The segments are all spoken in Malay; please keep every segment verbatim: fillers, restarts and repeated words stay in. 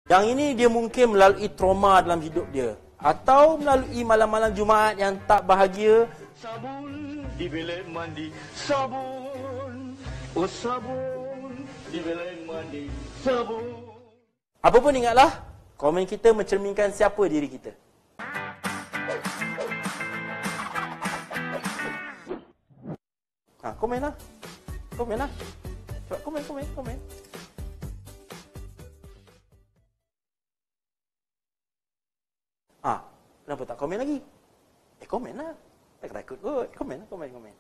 Yang ini dia mungkin melalui trauma dalam hidup dia, atau melalui malam-malam Jumaat yang tak bahagia. Sabun di bilik mandi, sabun, oh sabun di bilik mandi, sabun. Apa pun ingatlah, komen kita mencerminkan siapa diri kita. Ha, komen lah. Komen lah. Cepat komen, komen, komen. Ah, kenapa tak komen lagi? Eh, komen lah. Tak takut kot. Komen lah, komen, komen.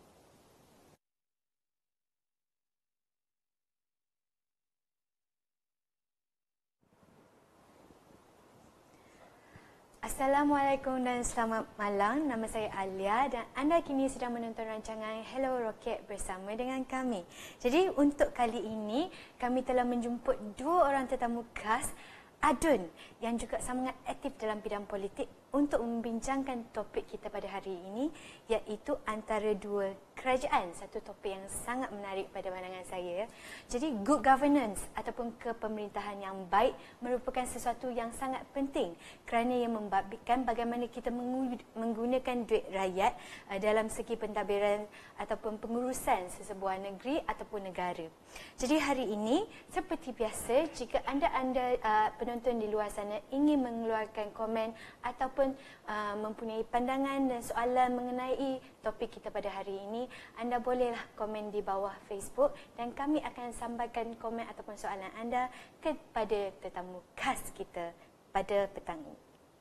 Assalamualaikum dan selamat malam. Nama saya Alia dan anda kini sedang menonton rancangan Hello Rocket bersama dengan kami. Jadi untuk kali ini, kami telah menjemput dua orang tetamu khas, Adun yang juga sangat aktif dalam bidang politik untuk membincangkan topik kita pada hari ini, iaitu antara dua kerajaan. Satu topik yang sangat menarik pada pandangan saya. Jadi good governance ataupun kepemerintahan yang baik merupakan sesuatu yang sangat penting kerana ia membabitkan bagaimana kita menggunakan duit rakyat dalam segi pentadbiran ataupun pengurusan sesebuah negeri ataupun negara. Jadi hari ini seperti biasa, jika anda-anda uh, penonton di luar sana ingin mengeluarkan komen ataupun uh, mempunyai pandangan dan soalan mengenai topik kita pada hari ini, anda bolehlah komen di bawah Facebook dan kami akan sampaikan komen ataupun soalan anda kepada tetamu khas kita pada petang ini.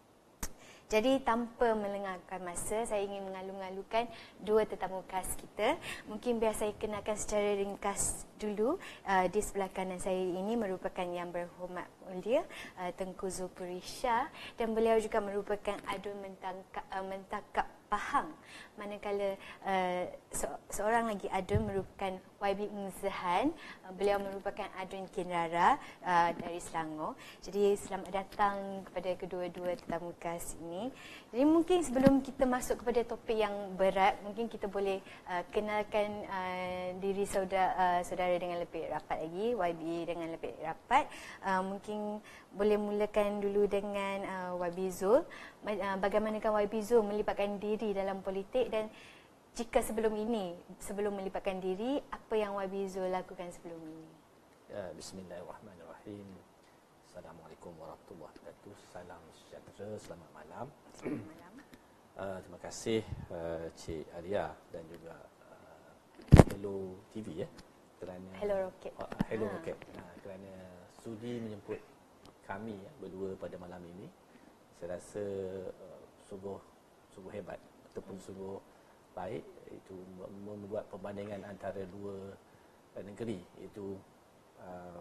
Jadi tanpa melengahkan masa, saya ingin mengalu-alukan dua tetamu khas kita. Mungkin biar saya kenalkan secara ringkas dulu. Uh, di sebelah kanan saya ini merupakan yang berhormat mulia uh, Tengku Zulkifli Shah, dan beliau juga merupakan Adun Mentangkap, uh, Mentakap Pahang. Manakala uh, se seorang lagi Adun merupakan Y B Umzahan. Uh, beliau merupakan Adun Kinrara uh, dari Selangor. Jadi selamat datang kepada kedua-dua tetamu khas ini. Jadi mungkin sebelum kita masuk kepada topik yang berat, mungkin kita boleh uh, kenalkan uh, diri saudara, uh, saudara dengan lebih rapat lagi, Y B dengan lebih rapat. Uh, mungkin boleh mulakan dulu dengan uh, Y B Zul. Uh, bagaimanakah Y B Zul melibatkan diri dalam politik, dan jika sebelum ini, sebelum melibatkan diri, apa yang Y B Zul lakukan sebelum ini? Ya, Bismillahirrahmanirrahim. Assalamualaikum warahmatullahi wabarakatuh. Salam sejahtera, selamat malam. Selamat malam. Uh, terima kasih uh, Cik Alia dan juga uh, Hello T V ya, kerana Hello Rocket. Uh, Hello ha. Rocket. Uh, kerana sudi menjemput kami ya, berdua pada malam ini. Saya rasa uh, sungguh sungguh hebat ataupun sungguh baik, itu membuat perbandingan antara dua uh, negeri, iaitu uh,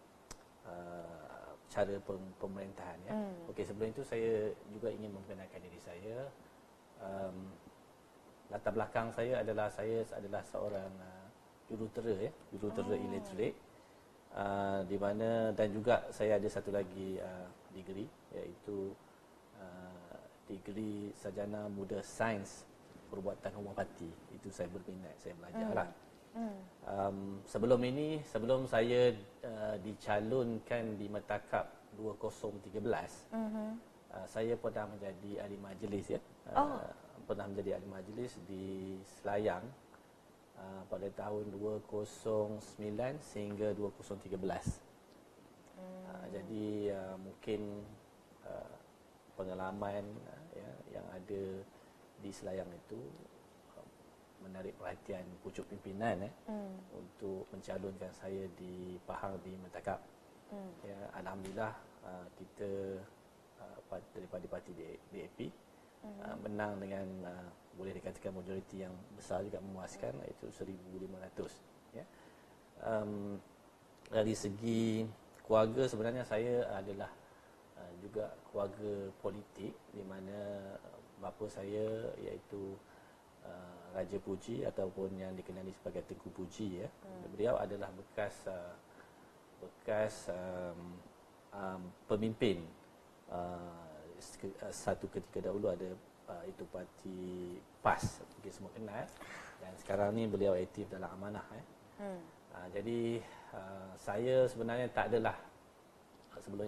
uh, cara pemerintahan ya. Hmm. Okey, sebelum itu saya juga ingin memperkenalkan diri saya. Um, latar belakang saya adalah saya adalah seorang uh, jurutera ya, jurutera oh. illiterate. Uh, di mana dan juga saya ada satu lagi uh, degree, iaitu uh, degree sarjana muda sains perbuatan homopati. Itu saya berminat, saya belajarlah. Mm. Mm. Um, sebelum ini, sebelum saya uh, dicalonkan di Mentakap dua ribu tiga belas, mm-hmm. uh, saya pernah menjadi ahli majlis ya. Uh, oh. Pernah menjadi ahli majlis di Selayang uh, pada tahun dua ribu sembilan sehingga dua ribu tiga belas. Mm. Uh, jadi uh, mungkin uh, pengalaman uh, ya, yang ada di Selayang itu uh, menarik perhatian pucuk pimpinan eh, mm. untuk mencalonkan saya di Pahang di Mentakap. Mm. Ya, alhamdulillah uh, kita uh, daripada parti D A P mm. uh, menang dengan uh, boleh dikatakan majoriti yang besar juga, memuaskan, iaitu seribu lima ratus ya. Um, dari segi keluarga, sebenarnya saya adalah uh, juga keluarga politik, di mana bapa saya iaitu uh, Raja Puji ataupun yang dikenali sebagai Tengku Puji ya. Hmm. Beliau adalah bekas uh, bekas um, um, pemimpin uh, satu ketika dahulu ada uh, itu parti P A S, mungkin semua kenal, dan sekarang ni beliau aktif dalam Amanah eh. Hmm. Uh, jadi uh, saya sebenarnya tak adalah sebelum ini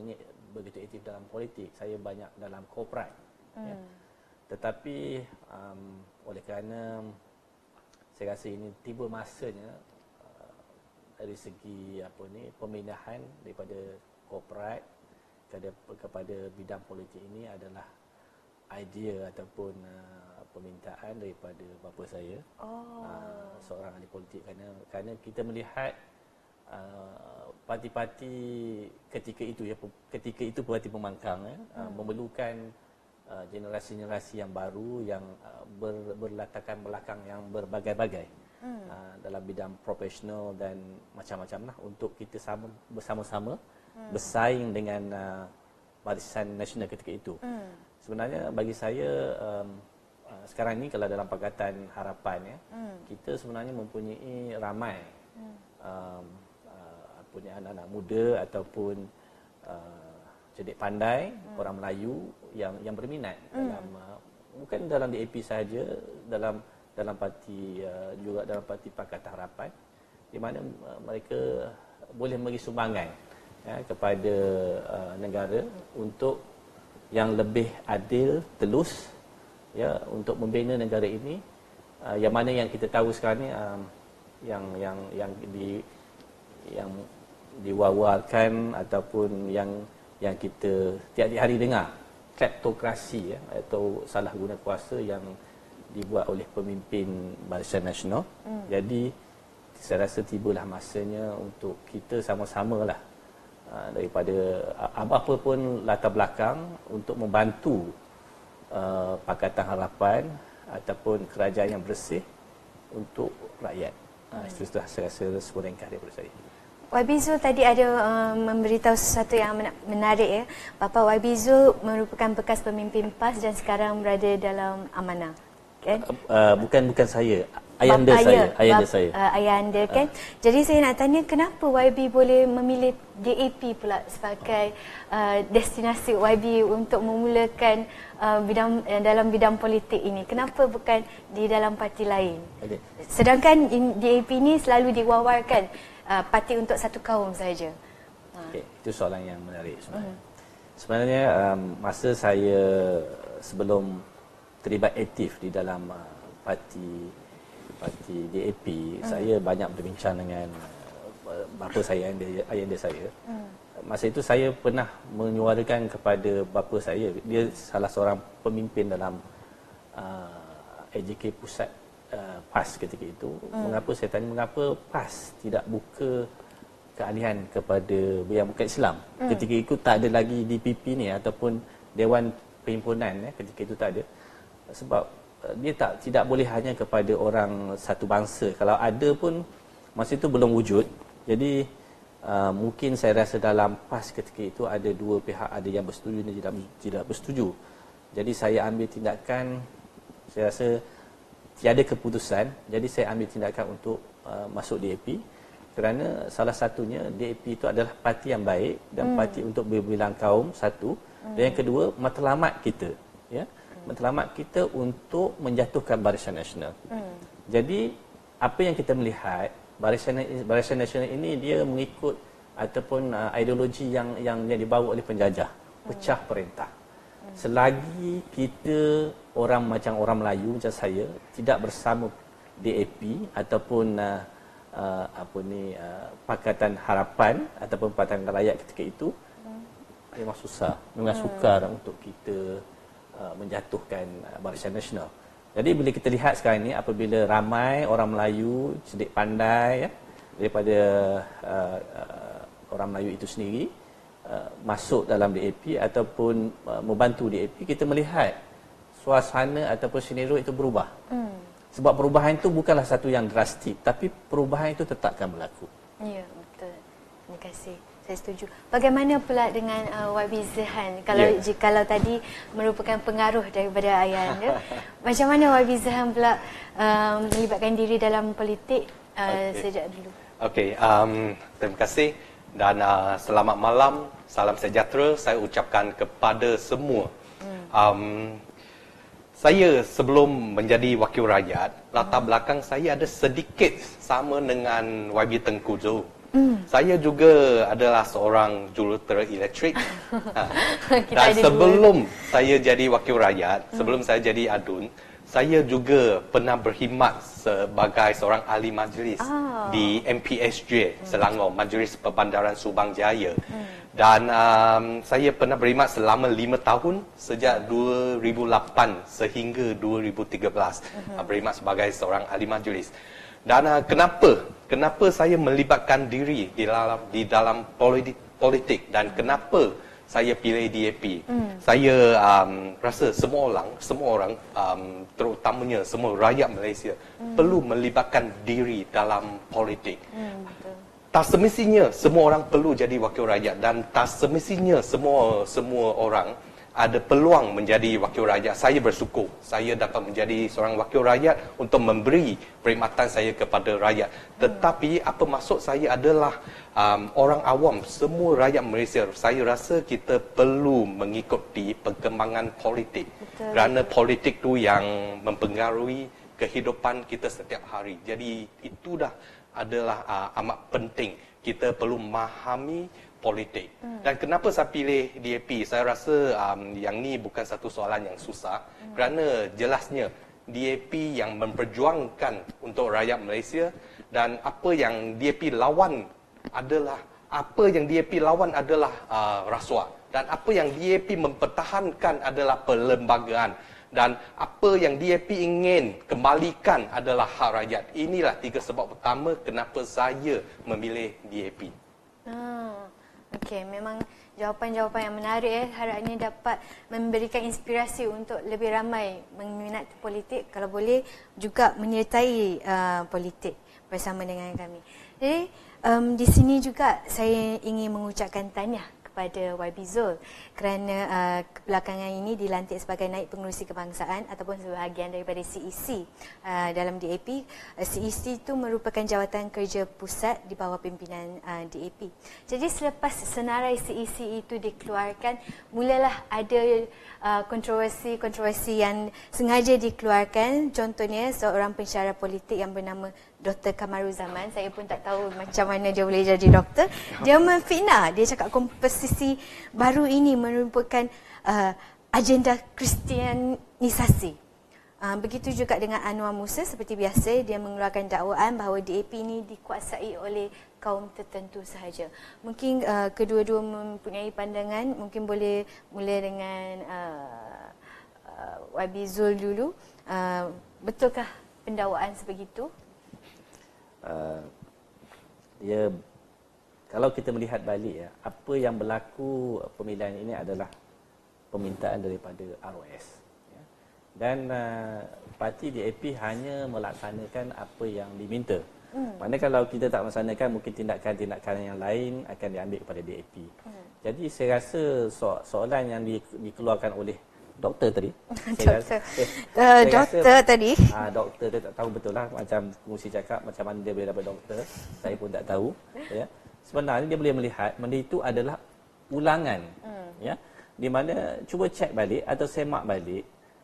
begitu aktif dalam politik. Saya banyak dalam korporat. Hmm. Ya. Tetapi um, oleh kerana saya rasa ini tiba masanya uh, dari segi apa ni pemindahan daripada korporat kepada kepada bidang politik ini adalah idea ataupun uh, permintaan daripada bapa saya, oh. uh, seorang ahli politik, kerana kerana kita melihat uh, parti-parti ketika itu ya ketika itu parti pembangkang ya, hmm. uh, memerlukan uh, generasi-generasi yang baru yang uh, ber, berlatarkan belakang yang berbagai-bagai hmm. uh, dalam bidang profesional dan macam-macam lah untuk kita sama bersama-sama hmm. bersaing dengan uh, Barisan Nasional ketika itu. Hmm. Sebenarnya bagi saya um, uh, sekarang ini kalau dalam Pakatan Harapan ya, hmm. kita sebenarnya mempunyai ramai hmm. um, uh, punya anak-anak muda ataupun uh, cerdik pandai hmm. orang Melayu yang yang berminat hmm. dalam uh, bukan dalam D A P sahaja, dalam dalam parti uh, juga dalam parti Pakatan Harapan, di mana uh, mereka boleh memberi sumbangan ya, kepada uh, negara untuk yang lebih adil, telus ya, untuk membina negara ini, uh, yang mana yang kita tahu sekarang ni um, yang yang yang di yang diwawarkan ataupun yang yang kita tiap-tiap hari dengar, kleptokrasi ya, atau salah guna kuasa yang dibuat oleh pemimpin Barisan Nasional. Hmm. Jadi saya rasa tibalah masanya untuk kita sama-samalah uh, daripada uh, apa pun latar belakang untuk membantu uh, Pakatan Harapan ataupun kerajaan yang bersih untuk rakyat. Hmm. Uh, itu sudah saya rasa sekurang ringkas daripada saya. Y B Zul tadi ada uh, memberitahu sesuatu yang menarik ya. Bapa Y B Zul merupakan bekas pemimpin P A S dan sekarang berada dalam amanah. Kan? Uh, uh, bukan bukan saya. Ayahanda Bap, saya, ayah, ayahanda bap, saya. Uh, ayahanda kan. Uh. Jadi saya nak tanya kenapa Y B boleh memilih D A P pula sebagai uh, destinasi Y B untuk memulakan uh, bidang uh, dalam bidang politik ini. Kenapa bukan di dalam parti lain? Okay. Sedangkan D A P ini selalu diwawarkan uh, parti untuk satu kaum saja. Okay. Itu soalan yang menarik sebenarnya. Uh. Sebenarnya um, masa saya sebelum terlibat aktif di dalam uh, parti parti D A P, hmm. saya banyak berbincang dengan uh, bapa saya, ayahanda, ayahanda saya. Hmm. Masa itu saya pernah menyuarakan kepada bapa saya, dia salah seorang pemimpin dalam uh, A J K Pusat uh, P A S ketika itu. Hmm. Mengapa saya tanya, mengapa P A S tidak buka kealihan kepada yang bukan Islam? Hmm. Ketika itu tak ada lagi D P P ni ataupun Dewan Perhimpunan ya, ketika itu tak ada. Sebab dia tak tidak boleh hanya kepada orang satu bangsa. Kalau ada pun masa itu belum wujud. Jadi uh, mungkin saya rasa dalam P A S ketika itu ada dua pihak, ada yang bersetuju dan tidak tidak bersetuju. Jadi saya ambil tindakan, saya rasa tiada keputusan. Jadi saya ambil tindakan untuk uh, masuk D A P kerana salah satunya D A P itu adalah parti yang baik dan hmm. parti untuk berbilang kaum satu, hmm. dan yang kedua matlamat kita ya. Matlamat kita untuk menjatuhkan Barisan Nasional. Hmm. Jadi apa yang kita melihat, Barisan Barisan Nasional ini dia mengikut ataupun uh, ideologi yang yang yang dibawa oleh penjajah, pecah perintah. Hmm. Selagi kita orang macam orang Melayu macam saya tidak bersama D A P ataupun uh, uh, apa ni uh, Pakatan Harapan ataupun Pakatan Rakyat ketika itu, hmm. memang susah, memang hmm. sukar untuk kita Uh, menjatuhkan uh, Barisan Nasional. Jadi bila kita lihat sekarang ini, apabila ramai orang Melayu cerdik pandai ya, daripada uh, uh, orang Melayu itu sendiri uh, masuk dalam D A P ataupun uh, membantu D A P, kita melihat suasana ataupun senario itu berubah. Hmm. Sebab perubahan itu bukanlah satu yang drastik, tapi perubahan itu tetap akan berlaku. Ya, betul. Terima kasih. Saya setuju. Bagaimana pula dengan uh, Y B Zehan? Kalau yeah. jikalau tadi merupakan pengaruh daripada ayah anda, macam mana Y B Zehan pula um, melibatkan diri dalam politik uh, okay. sejak dulu? Okey, um, terima kasih dan uh, selamat malam, salam sejahtera saya ucapkan kepada semua. Hmm. Um, saya sebelum menjadi wakil rakyat, latar belakang saya ada sedikit sama dengan Y B Tengku Zul. Mm. Saya juga adalah seorang jurutera elektrik. ha. Dan ada sebelum dua. saya jadi wakil rakyat, mm. sebelum saya jadi adun, saya juga pernah berkhidmat sebagai seorang ahli majlis oh. di M P S J Selangor, Majlis Perbandaran Subang Jaya. Hmm. Dan um, saya pernah berkhidmat selama lima tahun sejak dua ribu lapan sehingga dua ribu tiga belas. Hmm. Berkhidmat sebagai seorang ahli majlis. Dan uh, kenapa? Kenapa saya melibatkan diri di dalam di dalam politik, politik dan kenapa saya pilih D A P. Hmm. Saya um, rasa semua orang, semua orang um, terutamanya semua rakyat Malaysia hmm. perlu melibatkan diri dalam politik. Hmm, betul. Tak semestinya semua orang perlu jadi wakil rakyat dan tak semestinya semua semua orang ada peluang menjadi wakil rakyat. Saya bersyukur saya dapat menjadi seorang wakil rakyat untuk memberi perkhidmatan saya kepada rakyat. Tetapi apa maksud saya adalah Um, orang awam, semua rakyat Malaysia, saya rasa kita perlu mengikuti perkembangan politik. Betul. Kerana politik tu yang mempengaruhi kehidupan kita setiap hari. Jadi itu dah adalah uh, amat penting. Kita perlu memahami politik. Hmm. Dan kenapa saya pilih D A P? Saya rasa um, yang ni bukan satu soalan yang susah. Hmm. Kerana jelasnya D A P yang memperjuangkan untuk rakyat Malaysia dan apa yang D A P lawan adalah apa yang D A P lawan adalah uh, rasuah dan apa yang D A P mempertahankan adalah perlembagaan dan apa yang D A P ingin kembalikan adalah hak rakyat. Inilah tiga sebab utama kenapa saya memilih D A P. Hmm, okey, memang jawapan-jawapan yang menarik eh. Harapnya dapat memberikan inspirasi untuk lebih ramai meminati politik, kalau boleh juga menyertai uh, politik bersama dengan kami. Jadi Um, di sini juga saya ingin mengucapkan tahniah kepada Y B Zul kerana uh, belakangan ini dilantik sebagai naib pengerusi kebangsaan ataupun sebahagian daripada C E C uh, dalam D A P. Uh, C E C itu merupakan jawatan kerja pusat di bawah pimpinan uh, D A P. Jadi selepas senarai C E C itu dikeluarkan, mulalah ada uh, kontroversi-kontroversi yang sengaja dikeluarkan. Contohnya seorang pensyarah politik yang bernama Doktor Kamaruzaman, saya pun tak tahu macam mana dia boleh jadi doktor. Dia memfitnah, dia cakap komposisi baru ini merupakan uh, agenda Kristianisasi. Uh, begitu juga dengan Anwar Musa, seperti biasa dia mengeluarkan dakwaan bahawa D A P ini dikuasai oleh kaum tertentu sahaja. Mungkin uh, kedua-dua mempunyai pandangan, mungkin boleh mula dengan uh, uh, Y B Zul dulu. Uh, betulkah pendakwaan sebegitu? Uh, dia kalau kita melihat balik ya, apa yang berlaku pemilihan ini adalah permintaan daripada R O S ya. Dan uh, parti D A P hanya melaksanakan apa yang diminta. Hmm. Mana kalau kita tak melaksanakan, mungkin tindakan-tindakan yang lain akan diambil kepada D A P. Hmm. Jadi saya rasa so- soalan yang di- dikeluarkan oleh doktor tadi. Doktor, rasa, eh, uh, doktor rasa, tadi. Ah, doktor dia tak tahu betul lah macam pengurusi cakap macam mana dia boleh dapat doktor. Saya pun tak tahu. Ya. Sebenarnya dia boleh melihat benda itu adalah ulangan. Hmm. Ya. Di mana cuba cek balik atau semak balik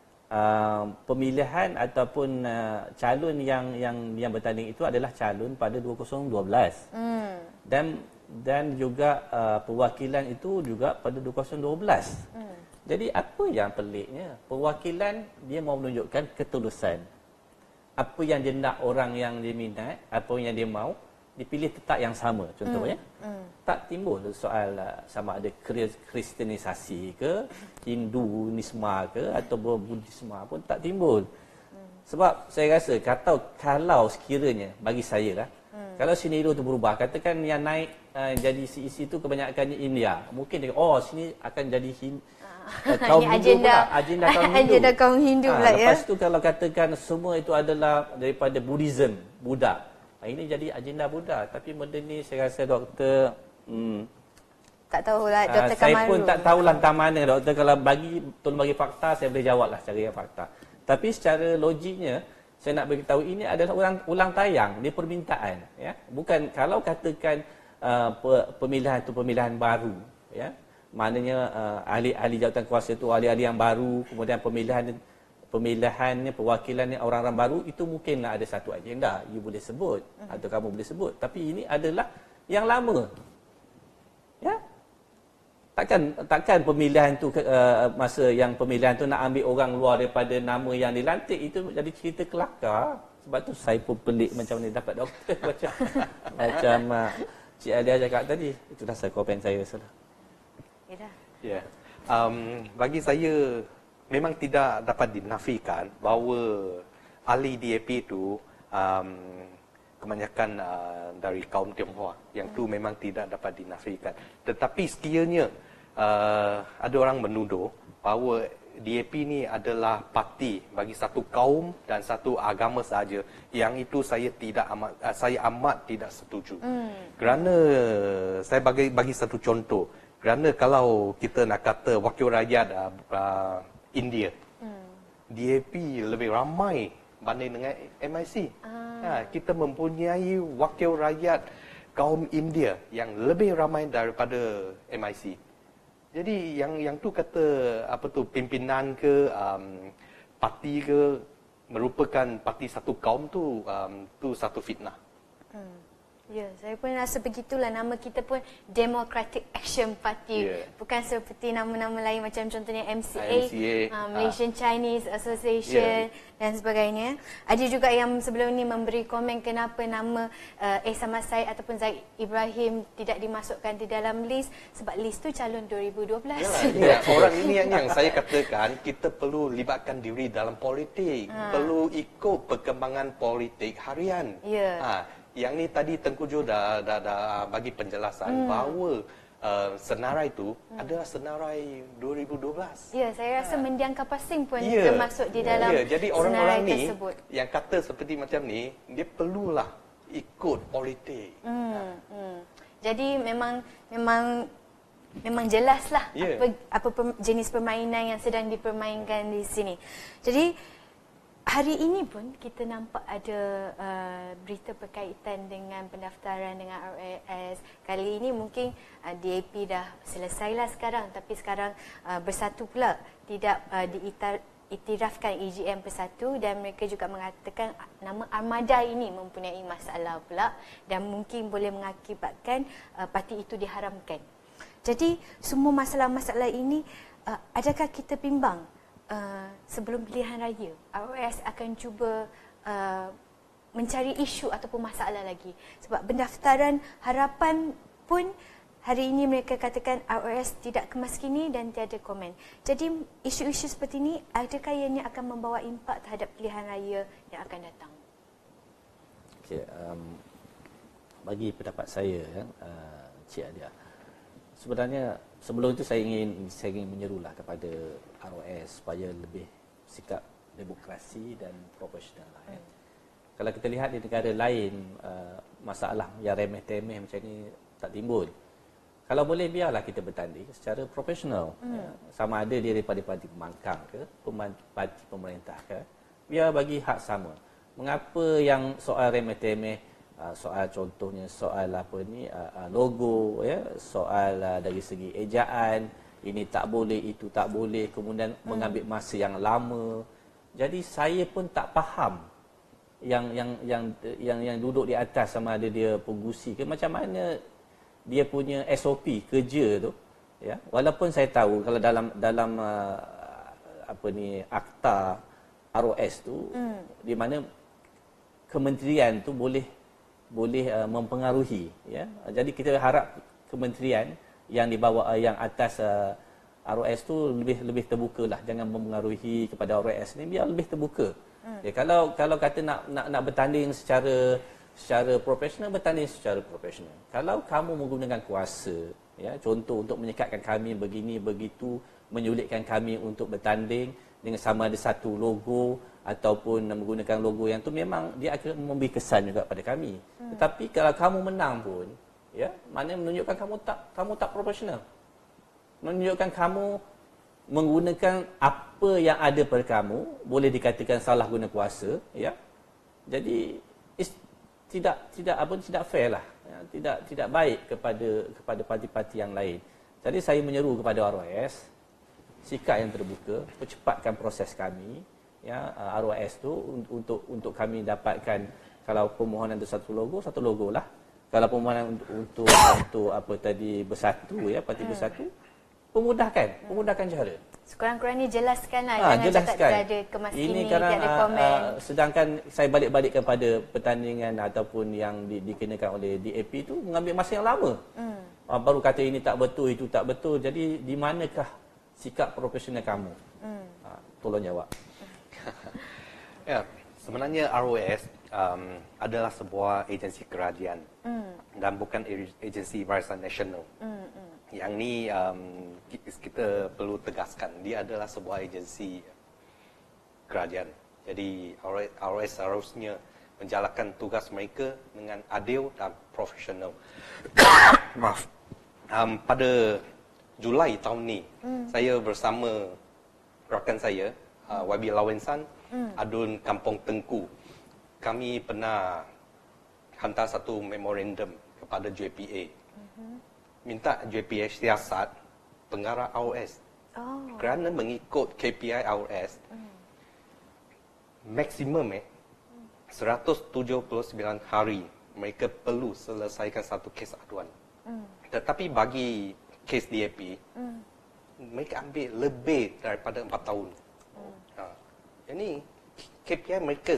uh, pemilihan ataupun uh, calon yang yang yang bertanding itu adalah calon pada dua ribu dua belas. Hmm. Dan dan juga uh, perwakilan itu juga pada dua ribu dua belas. Hmm. Jadi apa yang peliknya? Perwakilan dia mau menunjukkan ketulusan. Apa yang dia nak orang yang dia minat, apa yang dia mau, dipilih tetap yang sama. Contohnya, mm, mm. tak timbul soal uh, sama ada kristianisasi ke, Hinduisma ke, atau Buddhisma pun tak timbul. Mm. Sebab saya rasa, kalau, kalau sekiranya, bagi saya lah, mm. kalau scenario itu berubah, katakan yang naik uh, jadi C E C itu kebanyakannya India. Mungkin dia, oh sini akan jadi Hindu. Uh, kaum Hindu agenda, pula, agenda kaum Hindu. Agenda kaum Hindu ha, pula ya. Lepas tu kalau katakan semua itu adalah daripada Buddhism, Buddha. Ha, ini jadi agenda Buddha. Tapi benda ni saya rasa doktor hmm, tak tahulah Doktor uh, Kamaru. Saya pun tak tahu lantar mana doktor. Kalau bagi tolong bagi fakta, saya boleh jawablah secara yang fakta. Tapi secara logiknya saya nak beritahu ini adalah ulang ulang tayang, dia permintaan ya. Bukan kalau katakan uh, pemilihan itu pemilihan baru ya. Maknanya uh, ahli-ahli jawatan kuasa itu ahli-ahli yang baru, kemudian pemilihan pemilihannya perwakilannya orang-orang baru, itu mungkinlah ada satu agenda you boleh sebut mm-hmm. atau kamu boleh sebut, tapi ini adalah yang lama. Ya. Takkan takkan pemilihan tu uh, masa yang pemilihan tu nak ambil orang luar daripada nama yang dilantik, itu jadi cerita kelakar. Sebab tu saya pun pelik macam ni dapat doktor macam macam uh, Cik Alia cakap tadi. Itu dah saya komen saya salah. Ya dah. Ya. Yeah. Um, bagi saya memang tidak dapat dinafikan bahawa ahli D A P itu um, kebanyakan uh, dari kaum Tionghoa, yang tu memang tidak dapat dinafikan. Tetapi sekiranya uh, ada orang menuduh bahawa D A P ni adalah parti bagi satu kaum dan satu agama sahaja, yang itu saya tidak amat uh, saya amat tidak setuju. Hmm. Kerana saya bagi bagi satu contoh, kerana kalau kita nak kata wakil rakyat uh, uh, India, hmm. D A P lebih ramai banding dengan M I C. Ah. Ha, kita mempunyai wakil rakyat kaum India yang lebih ramai daripada M I C. Jadi yang yang tu kata apa tu pimpinan ke um, parti ke merupakan parti satu kaum tu um, tu satu fitnah. Hmm. Ya, saya pun rasa begitulah. Nama kita pun Democratic Action Party. Yeah. Bukan seperti nama-nama lain macam contohnya M C A, M C A uh, Malaysian uh. Chinese Association, yeah, dan sebagainya. Ada juga yang sebelum ni memberi komen kenapa nama uh, Ehsan Masai ataupun Zahid Ibrahim tidak dimasukkan di dalam list, sebab list tu calon dua ribu dua belas. Yalah, ya, orang ini yang, yang saya katakan kita perlu libatkan diri dalam politik, ha. perlu ikut perkembangan politik harian. Yeah. Ha. Yang ni tadi Tengku Jo dah, dah, dah bagi penjelasan hmm. bahawa uh, senarai itu hmm. adalah senarai dua ribu dua belas. Ya, saya rasa ha. mendiang Kapasing pun ya. termasuk di dalam ya. Jadi orang-orang ni tersebut. Yang kata seperti macam ni, dia perlulah ikut politik. Hmm. Ha. Hmm. Jadi memang memang memang jelaslah yeah. apa apa jenis permainan yang sedang dipermainkan di sini. Jadi hari ini pun kita nampak ada uh, berita berkaitan dengan pendaftaran dengan R A S. Kali ini mungkin uh, D A P dah selesailah sekarang, tapi sekarang uh, bersatu pula, tidak uh, diiktirafkan E G M Bersatu, dan mereka juga mengatakan nama Armada ini mempunyai masalah pula dan mungkin boleh mengakibatkan uh, parti itu diharamkan. Jadi semua masalah-masalah ini, uh, adakah kita bimbang Uh, sebelum pilihan raya R A S akan cuba uh, mencari isu ataupun masalah lagi? Sebab pendaftaran harapan pun hari ini mereka katakan R A S tidak kemas kini dan tiada komen. Jadi isu-isu seperti ini, adakah ianya akan membawa impak terhadap pilihan raya yang akan datang? Okay, um, bagi pendapat saya, uh, Cik Alia, sebenarnya sebelum itu saya ingin saya ingin menyerulah kepada R O S supaya lebih sikap demokrasi dan profesional lah, ya. Hmm. Kalau kita lihat di negara lain, uh, masalah yang remeh-temeh macam ni tak timbul. Kalau boleh biarlah kita bertanding secara profesional. Hmm. Ya. Sama ada dia daripada parti pembangkang ke, parti pemerintah ke, biar bagi hak sama. Mengapa yang soal remeh-temeh, Uh, soal contohnya soal apa ni uh, uh, logo, ya, soal uh, dari segi ejaan, ini tak boleh, itu tak boleh, kemudian hmm. mengambil masa yang lama. Jadi saya pun tak faham yang yang yang yang yang duduk di atas sama ada dia pengurusi ke macam mana dia punya S O P kerja tu, ya. Walaupun saya tahu kalau dalam dalam uh, apa ni akta R O S tu, hmm. di mana kementerian tu boleh boleh uh, mempengaruhi, ya. Jadi kita harap kementerian yang di bawah uh, yang atas uh, R O S tu lebih lebih terbukalah, jangan mempengaruhi kepada R O S ni, biar lebih terbuka. Hmm. Ya, kalau kalau kata nak nak nak bertanding secara secara profesional, bertanding secara profesional. Kalau kamu menggunakan kuasa, ya, contoh untuk menyekatkan kami begini begitu, menyulitkan kami untuk bertanding dengan sama ada satu logo ataupun menggunakan logo yang tu, memang dia akan memberi kesan juga pada kami. Hmm. Tetapi kalau kamu menang pun, ya, mana menunjukkan kamu tak kamu tak profesional. Menunjukkan kamu menggunakan apa yang ada pada kamu, boleh dikatakan salah guna kuasa, ya. Jadi is, tidak tidak apa tidak fair lah, ya, tidak tidak baik kepada kepada parti-parti yang lain. Jadi saya menyeru kepada R O S, sikap yang terbuka, percepatkan proses kami, ya, R O S tu untuk untuk kami dapatkan, kalau permohonan itu satu logo, satu logo lah. Kalau permohonan untuk untuk, untuk apa tadi bersatu ya, parti hmm. bersatu, pemudahkan, hmm. pemudahkan cara. Sekurang-kurangnya jelaskanlah, ha, jangan jelaskan. cakap ada kemas ini ini, kadang, tiada uh, komen. Uh, sedangkan saya balik-balikkan pada pertandingan ataupun yang di, dikenakan oleh D A P itu mengambil masa yang lama. Hmm. Uh, baru kata ini tak betul, itu tak betul. Jadi di manakah sikap profesional kamu? Hmm. Uh, tolong jawab. Ya, sebenarnya R O S um, adalah sebuah agensi kerajaan mm. dan bukan agensi barisan nasional. Mm, mm. Yang ni um, kita perlu tegaskan, dia adalah sebuah agensi kerajaan. Jadi R O S seharusnya menjalankan tugas mereka dengan adil dan profesional. Maaf. Um, pada Julai tahun ni, mm. saya bersama rakan saya, uh, Y B Lawensan, mm. Adun Kampung Tengku, kami pernah hantar satu memorandum kepada J P A. Mm-hmm. Minta J P A siasat pengarah R O S. Oh. Kerana mengikut K P I R O S, mm. maksimum eh, seratus tujuh puluh sembilan hari mereka perlu selesaikan satu kes aduan. Mm. Tetapi bagi kes D A P, mm. mereka ambil lebih daripada empat tahun. Mm. Ha. Ini K P I mereka.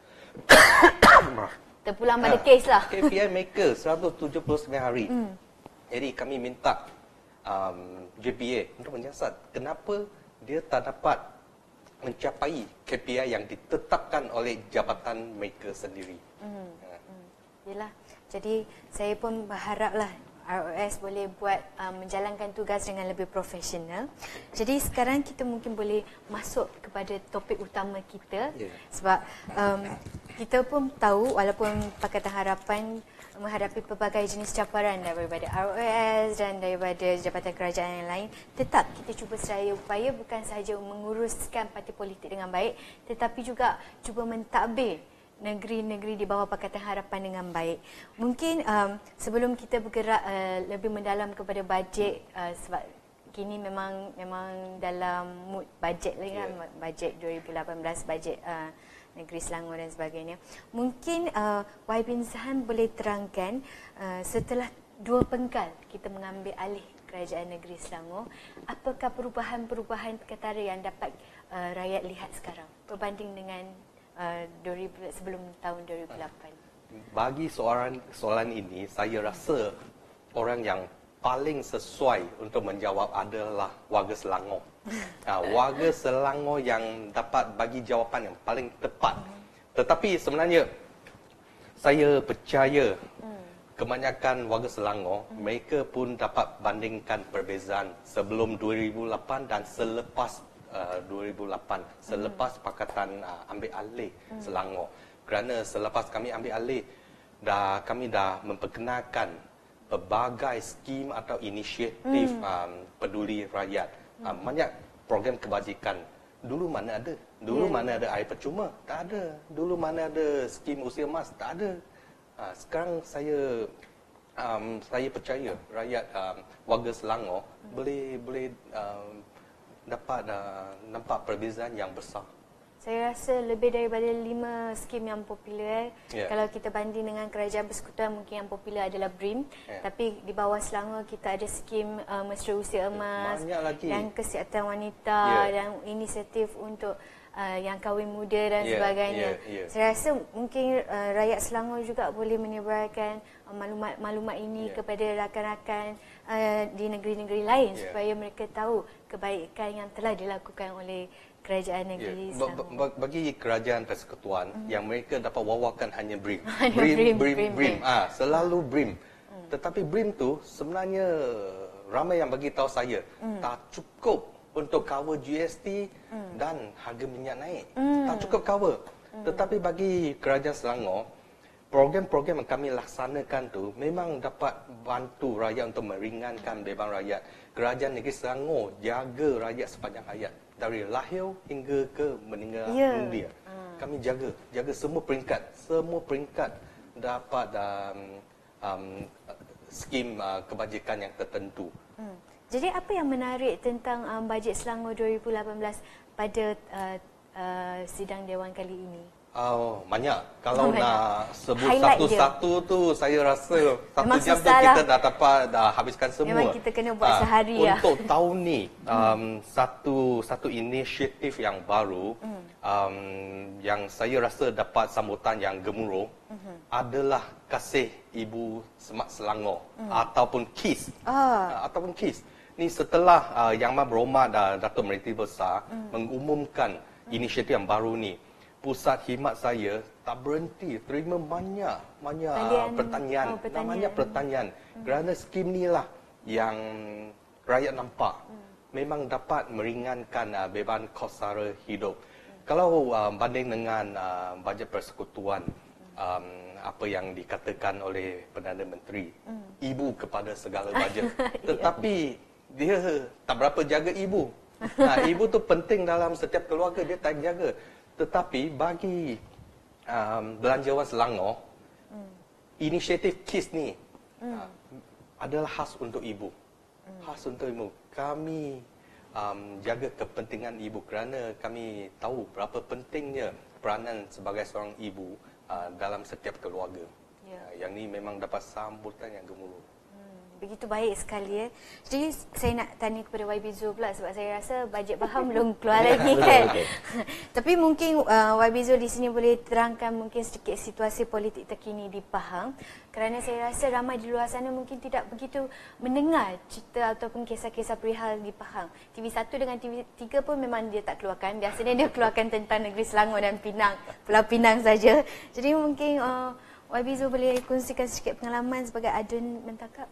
Terpulang pada kes lah. K P I mereka seratus tujuh puluh sembilan hari. Mm. Jadi kami minta um, J P A untuk menyiasat kenapa dia tak dapat mencapai K P I yang ditetapkan oleh jabatan mereka sendiri. Mm. Ha. Mm. Yelah. Jadi saya pun berharaplah R O S boleh buat um, menjalankan tugas dengan lebih profesional. Jadi sekarang kita mungkin boleh masuk kepada topik utama kita, yeah. sebab um, kita pun tahu walaupun Pakatan Harapan menghadapi pelbagai jenis cabaran daripada R O S dan daripada jabatan kerajaan yang lain, tetap kita cuba seraya upaya bukan sahaja menguruskan parti politik dengan baik, tetapi juga cuba mentadbir negeri-negeri di bawah Pakatan Harapan dengan baik. Mungkin um, sebelum kita bergerak uh, lebih mendalam kepada bajet, uh, sebab kini memang memang dalam mood bajet lagi kan, yeah. bajet dua ribu lapan belas, bajet uh, negeri Selangor dan sebagainya. Mungkin uh, Y bin Zahan boleh terangkan uh, setelah dua penggal kita mengambil alih kerajaan negeri Selangor, apakah perubahan-perubahan perkara yang dapat uh, rakyat lihat sekarang berbanding dengan Uh, dua ribu, sebelum tahun dua ribu lapan. Bagi soalan soalan ini, saya rasa orang yang paling sesuai untuk menjawab adalah warga Selangor. uh, warga Selangor yang dapat bagi jawapan yang paling tepat. Tetapi sebenarnya saya percaya kebanyakan warga Selangor, mereka pun dapat bandingkan perbezaan sebelum dua ribu lapan dan selepas Uh, dua ribu lapan, selepas Pakatan uh, ambil alih hmm. Selangor. Kerana selepas kami ambil alih, dah kami dah memperkenalkan pelbagai skim atau inisiatif hmm. um, peduli rakyat. Hmm. Uh, banyak program kebajikan. Dulu mana ada? Dulu yeah. mana ada air percuma? Tak ada. Dulu mana ada skim usia emas? Tak ada. Uh, sekarang saya um, saya percaya rakyat um, warga Selangor hmm. boleh boleh um, dapat uh, nampak perbezaan yang besar. Saya rasa lebih daripada lima skim yang popular. Yeah. Kalau kita banding dengan kerajaan persekutuan, mungkin yang popular adalah B R I M. Yeah. Tapi di bawah Selangor kita ada skim uh, mesra usia emas dan kesihatan wanita, yeah. dan inisiatif untuk uh, yang kahwin muda dan yeah. sebagainya. Yeah. Yeah. Saya rasa mungkin uh, rakyat Selangor juga boleh menyebarkan uh, maklumat-maklumat ini yeah. kepada rakan-rakan uh, di negeri-negeri lain, yeah. supaya mereka tahu kebaikan yang telah dilakukan oleh kerajaan negeri yeah. Selangor. Bagi kerajaan persekutuan, mm. yang mereka dapat wawakan hanya B R I M. B R I M, B R I M, B R I M. B R I M. Ah, selalu B R I M. Mm. Tetapi B R I M tu sebenarnya ramai yang bagi tahu saya mm. tak cukup untuk cover G S T mm. dan harga minyak naik. Mm. Tak cukup cover. Mm. Tetapi bagi kerajaan Selangor, program-program yang kami laksanakan tu memang dapat bantu rakyat untuk meringankan beban rakyat. Kerajaan negeri Selangor jaga rakyat sepanjang hayat, dari lahir hingga ke meninggal yeah. dunia. Hmm. Kami jaga, jaga semua peringkat, semua peringkat dapat um, um, skim uh, kebajikan yang tertentu. Hmm. Jadi apa yang menarik tentang um, bajet Selangor dua ribu lapan belas pada uh, uh, sidang Dewan kali ini? Oh, banyak. Kalau Banyak. nak sebut Highlight satu-satu tu saya rasa satu Memang jam tu susah kita lah. dah dapat dah habiskan semua. Memang kita kena buat Ah, sehari lah. Untuk tahun ni um, satu satu inisiatif yang baru Hmm. um, yang saya rasa dapat sambutan yang gemuruh Hmm. adalah Kasih Ibu Semak Selangor ataupun KIS. Hmm. Ah. Uh, ataupun KIS. Ni setelah uh, Yang Maha Berhormat uh, Datuk Meriti Besar Hmm. mengumumkan inisiatif yang baru ni, pusat khidmat saya tak berhenti terima banyak banyak Talian- pertanyaan, oh, pertanyaan. banyak pertanyaan. Hmm. Kerana skim ni lah yang rakyat nampak hmm. memang dapat meringankan uh, beban kos sara hidup. Hmm. Kalau uh, banding dengan uh, bajet persekutuan, um, apa yang dikatakan oleh Perdana Menteri, hmm. ibu kepada segala bajet. Tetapi dia tak berapa jaga ibu. Ha, ibu tu penting dalam setiap keluarga, dia tak jaga. Tetapi bagi um, Belanjawan Selangor, hmm. inisiatif KIS ni hmm. uh, adalah khas untuk ibu. Hmm. Khas untuk ibu. Kami um, jaga kepentingan ibu kerana kami tahu berapa pentingnya peranan sebagai seorang ibu uh, dalam setiap keluarga. Ya. Uh, yang ni memang dapat sambutan yang gemuruh. Begitu baik sekali ya. Jadi saya nak tanya kepada Y B Zul pula sebab saya rasa bajet Baham belum keluar lagi kan. Tapi mungkin uh, Y B Zul di sini boleh terangkan mungkin sedikit situasi politik terkini di Pahang, kerana saya rasa ramai di luar sana mungkin tidak begitu mendengar cerita ataupun kisah-kisah perihal di Pahang. T V satu dengan T V tiga pun memang dia tak keluarkan. Biasanya dia keluarkan tentang negeri Selangor dan Pinang, Pulau Pinang saja. Jadi mungkin uh, Y B Zul boleh kongsikan sedikit pengalaman sebagai adun mentakab.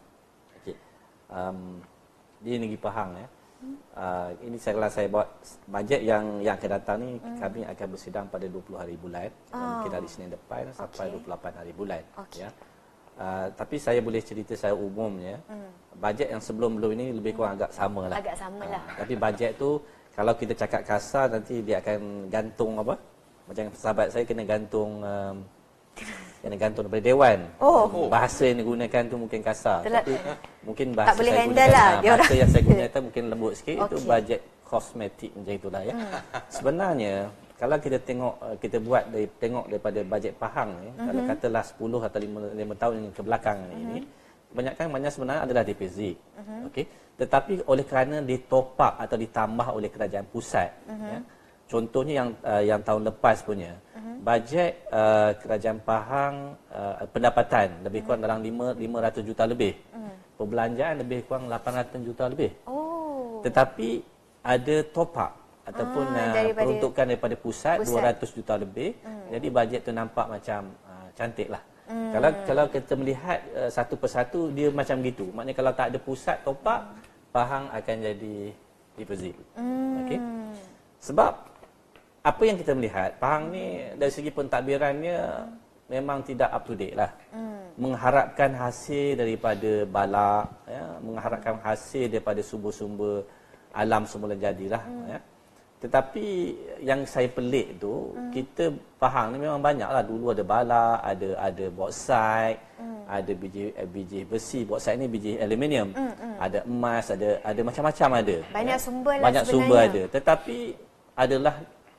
Um, di negeri Pahang ya. Uh, ini saya kalau saya buat bajet yang yang akan datang ni, hmm. kami akan bersidang pada dua puluh hari bulan, oh. mungkin dari Senin depan sampai okay. dua puluh lapan hari bulan okay. ya. Uh, tapi saya boleh cerita saya umumnya, hmm. bajet yang sebelum-belum ini lebih kurang agak sama lah. Agak sama lah. Uh, tapi bajet tu kalau kita cakap kasar nanti dia akan gantung apa? Macam sahabat saya kena gantung um, kena gantung daripada Dewan. Oh. Bahasa yang digunakan tu mungkin kasar. Telat. Tapi mungkin bahasa tak boleh saya handle gunakan, lah. ah, Dia bahasa orang. yang saya gunakan mungkin lembut sikit. Okay. Itu bajet kosmetik macam itulah ya. Hmm. Sebenarnya kalau kita tengok kita buat dari tengok daripada bajet Pahang ni, mm-hmm. kalau katalah sepuluh atau lima tahun yang ke belakang mm-hmm. ini, kebanyakan banyak sebenarnya adalah D P Z. Mm-hmm. Okey. Tetapi oleh kerana ditop up atau ditambah oleh kerajaan pusat, mm-hmm. ya. Contohnya yang uh, yang tahun lepas punya, uh-huh. bajet uh, kerajaan Pahang uh, pendapatan lebih kurang uh-huh. dalam lima ratus juta lebih. Uh-huh. Perbelanjaan lebih kurang lapan ratus juta lebih. Oh. Tetapi ada top up ataupun ah, uh, peruntukan daripada pusat, pusat dua ratus juta lebih. Uh-huh. Jadi bajet tu nampak macam uh, cantiklah. Uh-huh. Kalau kalau kita melihat uh, satu persatu dia macam gitu. Maknanya kalau tak ada pusat top up, uh-huh. Pahang akan jadi deposit. Uh-huh. Okey. Sebab apa yang kita melihat, Pahang ni dari segi pentadbirannya memang tidak up to date lah. Hmm. Mengharapkan hasil daripada balak, ya, mengharapkan hasil daripada sumber-sumber alam semula jadilah. Hmm. Ya. Tetapi yang saya pelik tu, hmm. kita Pahang ni memang banyak lah. Dulu ada balak, ada ada bauxite, hmm. ada biji biji besi, bauxite ni biji aluminium, hmm. Hmm. ada emas, ada ada macam-macam ada. Banyak ya. sumber lah Banyak sebenarnya. sumber ada. Tetapi adalah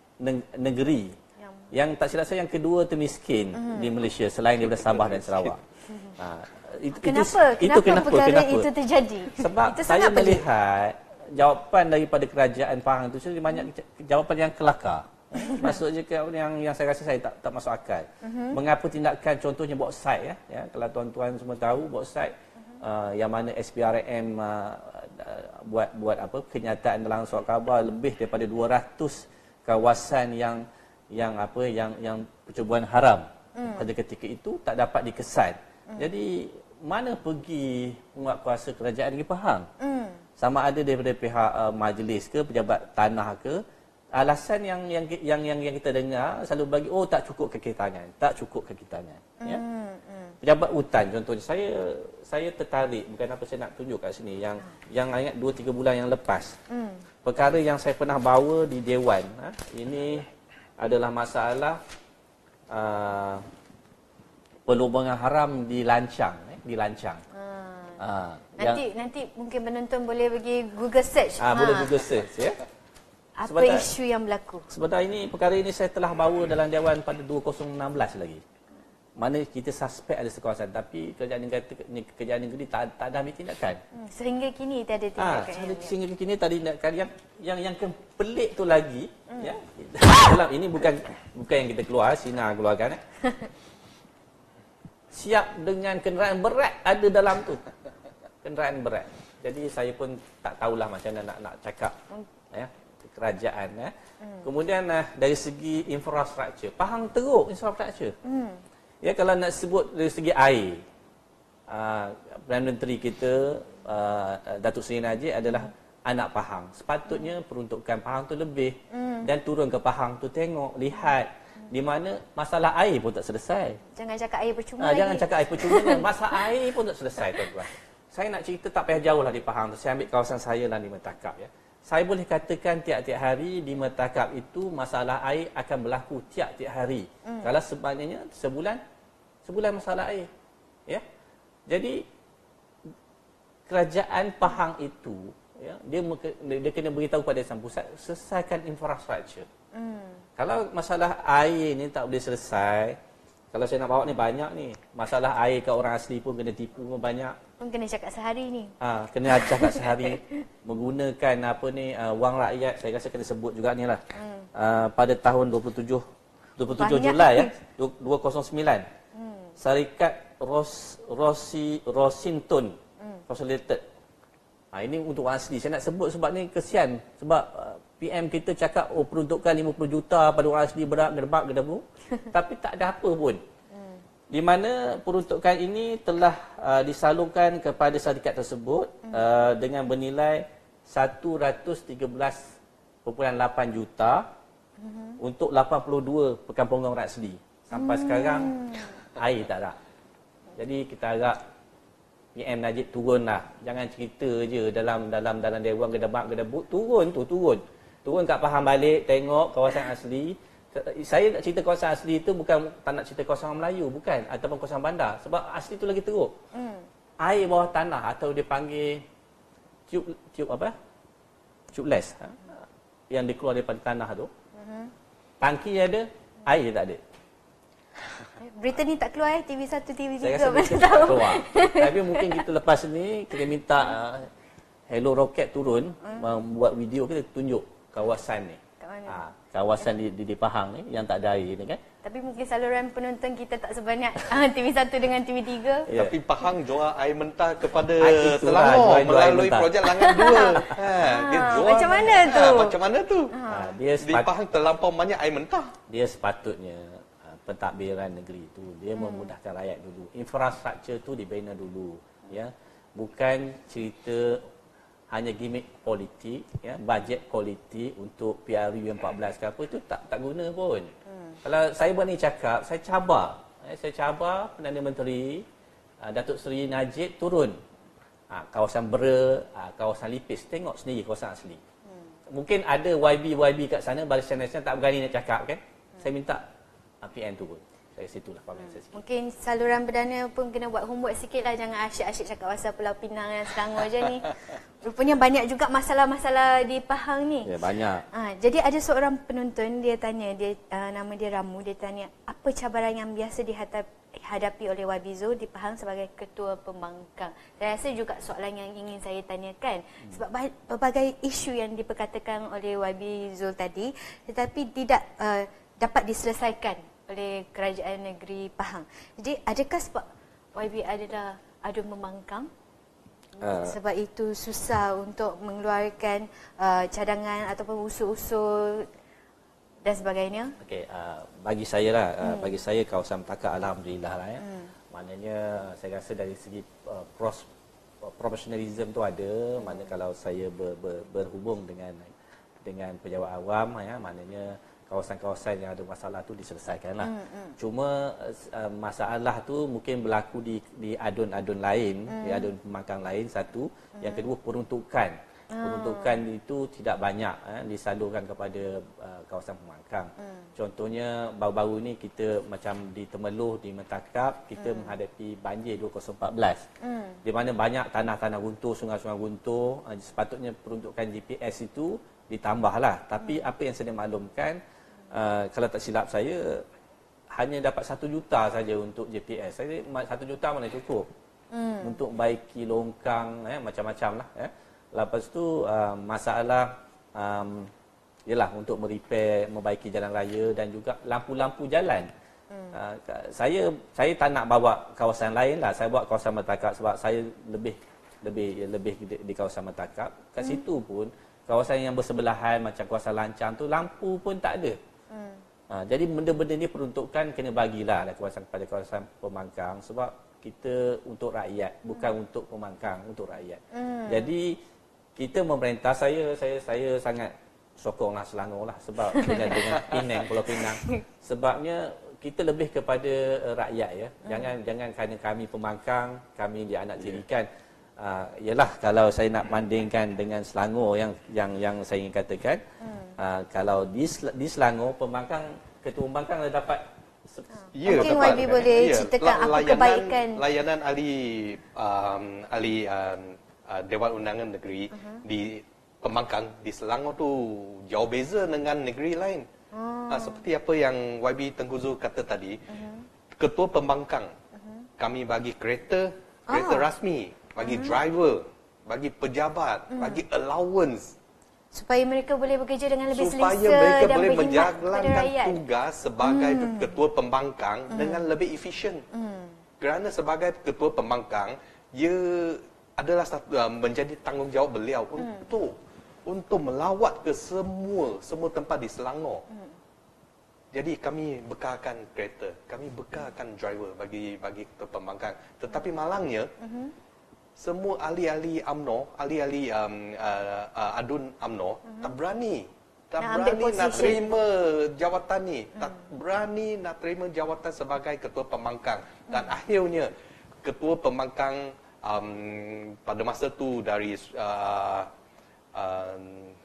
negeri yang, yang tak silap saya yang kedua termiskin mm. di Malaysia selain daripada Sabah dan Sarawak. Mm. Ha, itu, kenapa? Itu, kenapa kenapa perkara kenapa? itu terjadi? Sebab itu saya melihat jawapan daripada kerajaan Pahang itu jawapan jawapan yang kelakar. Maksudnya yang yang saya rasa saya tak tak masuk akal. Mm-hmm. Mengapa tindakan contohnya bauxite ya, ya kalau tuan-tuan semua tahu bauxite mm-hmm. uh, yang mana S P R M uh, buat buat apa kenyataan dalam surat khabar lebih daripada dua ratus kawasan yang yang apa yang yang percubaan haram mm. pada ketika itu tak dapat dikesan. Mm. Jadi mana pergi penguatkuasa kerajaan negeri Pahang? Mm. Sama ada daripada pihak uh, majlis ke pejabat tanah ke, alasan yang yang yang yang, yang kita dengar selalu bagi oh tak cukup kaki tangan, tak cukup kaki tangan. Mm. Ya. Mm. Pejabat hutan contohnya saya saya tertarik bukan apa saya nak tunjuk kat sini yang mm. yang ingat dua tiga bulan yang lepas. Mm. Perkara yang saya pernah bawa di Dewan, ha, ini adalah masalah uh, perlombongan haram di Lancang, eh, di Lancang. Hmm. Uh, nanti yang, nanti mungkin penonton boleh pergi Google search. Ah, ha. Boleh Google search ya. Apa Sebentar, isu yang berlaku? Sebentar ini, perkara ini saya telah bawa dalam Dewan pada dua ribu enam belas lagi. Mana kita suspek ada sekawasan, tapi kerajaan negeri, kerajaan negeri tak, tak ada ambil tindakan. Hmm, sehingga kini tak ada tindakan. Ah, yang sehingga kini tak ada tindakan. Yang yang yang pelik tu lagi, hmm. ya. Dalam ini bukan bukan yang kita keluar, Sina keluarkan. Eh. Siap dengan kenderaan berat ada dalam tu. Kenderaan berat. Jadi saya pun tak tahulah macam mana nak nak cakap. Hmm. Ya. Kerajaan ya. Hmm. Kemudian uh, dari segi infrastruktur, Pahang teruk infrastruktur. Hmm. Ya, kalau nak sebut dari segi air, uh, Perdana Menteri kita uh, Datuk Seri Najib adalah hmm. anak Pahang. Sepatutnya peruntukan Pahang tu lebih hmm. dan turun ke Pahang tu tengok, lihat hmm. di mana masalah air pun tak selesai. Jangan cakap air percuma uh, lagi. Jangan cakap air percuma. Masalah air pun tak selesai, tuan-tuan. Saya nak cerita tak payah jauh lah di Pahang tu. Saya ambil kawasan saya lah di Metakap ya. Saya boleh katakan tiap-tiap hari di Metakap itu masalah air akan berlaku tiap-tiap hari. Hmm. Kalau sebenarnya sebulan, sebulan masalah air. Ya. Jadi kerajaan Pahang itu, ya, dia dia kena beritahu pada Sang Pusat, selesaikan infrastruktur. Hmm. Kalau masalah air ni tak boleh selesai, kalau saya nak bawa ni banyak ni. Masalah air kat orang asli pun kena tipu pun banyak. Pun kena cakap sehari ni. Ah, kena cakap sehari menggunakan apa ni uh, wang rakyat, saya rasa kena sebut juga ni lah. Hmm. Uh, pada tahun dua puluh tujuh Julai ya, dua ribu sembilan. Hmm. Syarikat Ros Rosi Rosinton hmm. Consolidated. Ah, ini untuk orang asli. Saya nak sebut sebab ni kesian sebab uh, P M kita cakap oh peruntukan lima puluh juta pada orang asli berak gedebak gedebu tapi tak ada apa pun. Hmm. Di mana peruntukan ini telah uh, disalurkan kepada syarikat tersebut hmm. uh, dengan bernilai seratus tiga belas perpuluhan lapan juta hmm. untuk lapan puluh dua perkampungan orang asli. Sampai hmm. sekarang air tak ada. Jadi kita harap P M Najib turunlah. Jangan cerita je dalam dalam dalam dewan gedebak gedebuk, turun tu turun. Turun kat Pahang balik, tengok kawasan asli. Saya nak cerita kawasan asli itu bukan tak nak cerita kawasan Melayu, bukan. Ataupun kawasan bandar. Sebab asli itu lagi teruk. Hmm. Air bawah tanah atau dia panggil tube, tube apa? Tubeless. Ha? Yang dikeluar daripada tanah tu. Hmm. Tangki ada, air tak ada. Berita ni tak keluar eh? T V satu, T V tiga. Saya rasa tak keluar. Tapi mungkin kita lepas ni, kita minta uh, Hello Rocket turun, hmm. membuat video, kita tunjuk kawasan ni. Ha, kawasan di, di, di Pahang ni yang tak ada air ni kan. Tapi mungkin saluran penonton kita tak sebanyak uh, T V satu dengan T V tiga. Yeah. Tapi Pahang jual air mentah kepada Selangor melalui projek Langan dua. Ha, dia jual. Macam mana tu? Ha, macam mana tu? Ha, dia di Pahang terlampau banyak air mentah. Dia sepatutnya uh, pentadbiran negeri tu dia hmm. memudahkan rakyat dulu. Infrastruktur tu dibina dulu, ya. Bukan cerita hanya gimmick politik, ya, bajet politik untuk P R U empat belas ke apa itu tak tak guna pun. Hmm. Kalau saya buat ni cakap, saya cabar, eh, saya cabar Perdana Menteri uh, Datuk Seri Najib turun uh, kawasan Bera, uh, kawasan Lipis, tengok sendiri kawasan asli. Hmm. Mungkin ada Y B Y B kat sana, Barisan Nasional tak berani nak cakap kan. Hmm. Saya minta uh, P M turun. Saya situlah pemain saya sikit. Mungkin saluran perdana pun kena buat homework sikit lah. Jangan asyik-asyik cakap pasal Pulau Pinang dan Selangor je ni. Rupanya banyak juga masalah-masalah di Pahang ni. Ya, banyak. Ha, jadi ada seorang penonton, dia tanya, dia uh, nama dia Ramu, dia tanya, apa cabaran yang biasa dihadapi oleh Y B Zul di Pahang sebagai ketua pembangkang? Saya rasa juga soalan yang ingin saya tanyakan. Hmm. Sebab berbagai isu yang diperkatakan oleh Y B Zul tadi, tetapi tidak uh, dapat diselesaikan oleh kerajaan negeri Pahang. Jadi adakah sebab Y B adalah adun pembangkang? Uh, sebab itu susah untuk mengeluarkan uh, cadangan ataupun usul-usul dan sebagainya? Okey, uh, bagi saya lah, hmm. uh, bagi saya kawasan Metakap alhamdulillah lah ya. Hmm. Maknanya saya rasa dari segi uh, pros, uh, profesionalism tu ada, hmm. mana kalau saya ber, ber, berhubung dengan dengan pejabat awam ya, maknanya kawasan-kawasan yang ada masalah tu diselesaikanlah. Mm, mm. Cuma uh, masalah tu mungkin berlaku di di adun-adun lain, mm. di adun pembangkang lain satu. Mm. Yang kedua peruntukan. Oh. Peruntukan itu tidak banyak eh, disalurkan kepada uh, kawasan pembangkang. Mm. Contohnya baru-baru ni kita macam di Temeloh, di Metakap, kita mm. menghadapi banjir dua ribu empat belas. Mm. Di mana banyak tanah-tanah guntur, sungai-sungai guntur. Uh, sepatutnya peruntukan G P S itu ditambahlah. Tapi apa yang saya maklumkan, uh, kalau tak silap saya, hanya dapat satu juta saja untuk J P S. Saya satu juta mana cukup hmm. untuk baiki longkang, eh, macam-macam lah. Eh. Lepas tu uh, masalah um, ialah untuk merepair, membaiki jalan raya dan juga lampu-lampu jalan. Hmm. Uh, saya saya tak nak bawa kawasan lain lah. Saya bawa kawasan Metakap sebab saya lebih lebih lebih di, di kawasan Metakap. Kat hmm. situ pun kawasan yang bersebelahan macam kawasan Lancang tu lampu pun tak ada. Hmm. Uh, jadi benda-benda ni peruntukan kena bagilah kawasan kepada kawasan pembangkang sebab kita untuk rakyat bukan hmm. untuk pembangkang, untuk rakyat. Hmm. Jadi kita memerintah, saya saya saya sangat sokonglah Selangor lah sebab dengan dengan Penang, Pulau Pinang. Sebabnya kita lebih kepada uh, rakyat ya. Hmm. Jangan jangan kerana kami pembangkang, kami dianak tirikan. Uh, yalah kalau saya nak bandingkan dengan Selangor yang yang yang saya ingin katakan, hmm. uh, kalau di di Selangor pembangkang, ketua pembangkang dah dapat ya, mungkin Y B boleh ya, ceritakan apa layanan, kebaikan layanan ahli um, ahli um, uh, Dewan Undangan Negeri uh-huh. di pembangkang di Selangor tu jauh beza dengan negeri lain. Oh. Uh, seperti apa yang Y B Tengku Zul kata tadi, uh-huh. ketua pembangkang uh-huh. kami bagi kereta, kereta oh. rasmi, bagi uh-huh. driver, bagi pejabat, uh-huh. bagi allowance supaya mereka boleh bekerja dengan lebih supaya selesa mereka dan boleh berkhidmat menjalankan tugas sebagai hmm. ketua pembangkang hmm. dengan lebih efisien. Hmm. Kerana sebagai ketua pembangkang, ia adalah satu, uh, menjadi tanggungjawab beliau hmm. untuk untuk melawat ke semua semua tempat di Selangor. Hmm. Jadi kami bekalkan kereta, kami bekalkan driver bagi bagi ketua pembangkang. Tetapi malangnya hmm. semua ahli-ahli U M N O, ahli-ahli um, uh, uh, adun U M N O uh-huh. tak berani, tak nak berani nak terima jawatan ni, hmm. tak berani nak terima jawatan sebagai ketua pembangkang. Dan hmm. akhirnya ketua pembangkang um, pada masa tu dari uh, uh,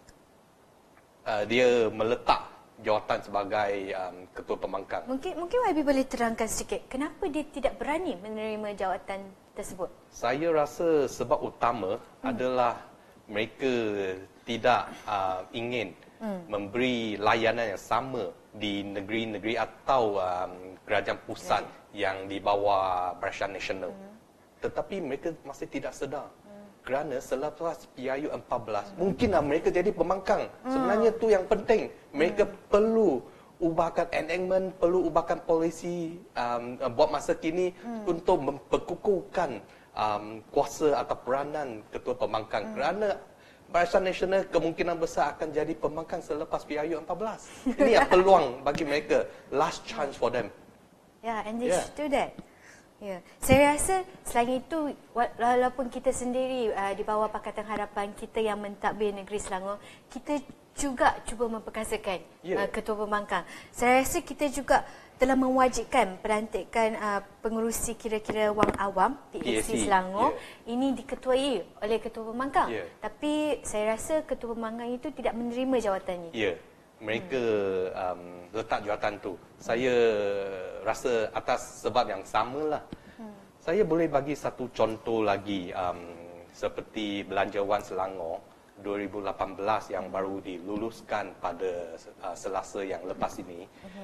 uh, dia meletak jawatan sebagai um, ketua pembangkang. Mungkin mungkin Y B boleh terangkan sedikit kenapa dia tidak berani menerima jawatan tersebut? Saya rasa sebab utama hmm. adalah mereka tidak uh, ingin hmm. memberi layanan yang sama di negeri-negeri atau um, kerajaan pusat yeah. yang di bawah Barisan Nasional. Hmm. Tetapi mereka masih tidak sedar. Hmm. Kerana selepas P I U empat belas, hmm. mungkinlah mereka jadi pembangkang. Hmm. Sebenarnya tu yang penting. Mereka hmm. perlu ubahkan enactment, perlu ubahkan polisi um, buat masa kini hmm. untuk memperkukuhkan um, kuasa atau peranan ketua pembangkang. Hmm. Kerana Barisan Nasional kemungkinan besar akan jadi pembangkang selepas P I U empat belas. Ini yang peluang bagi mereka. Last chance for them. Yeah, and they yeah. should do that. Ya, yeah. Saya rasa selain itu, walaupun kita sendiri uh, di bawah Pakatan Harapan, kita yang mentadbir negeri Selangor, kita juga cuba memperkasakan yeah. uh, ketua pembangkang. Saya rasa kita juga telah mewajibkan pelantikan uh, pengerusi kira-kira wang awam P A C Selangor yeah. ini diketuai oleh ketua pembangkang. Yeah. Tapi saya rasa ketua pembangkang itu tidak menerima jawatannya. Ya, yeah. mereka hmm. um, letak jawatan tu. Saya rasa atas sebab yang samalah. Hmm. Saya boleh bagi satu contoh lagi um, seperti Belanjawan Selangor dua ribu lapan belas yang baru diluluskan pada uh, Selasa yang lepas ini. Uh-huh.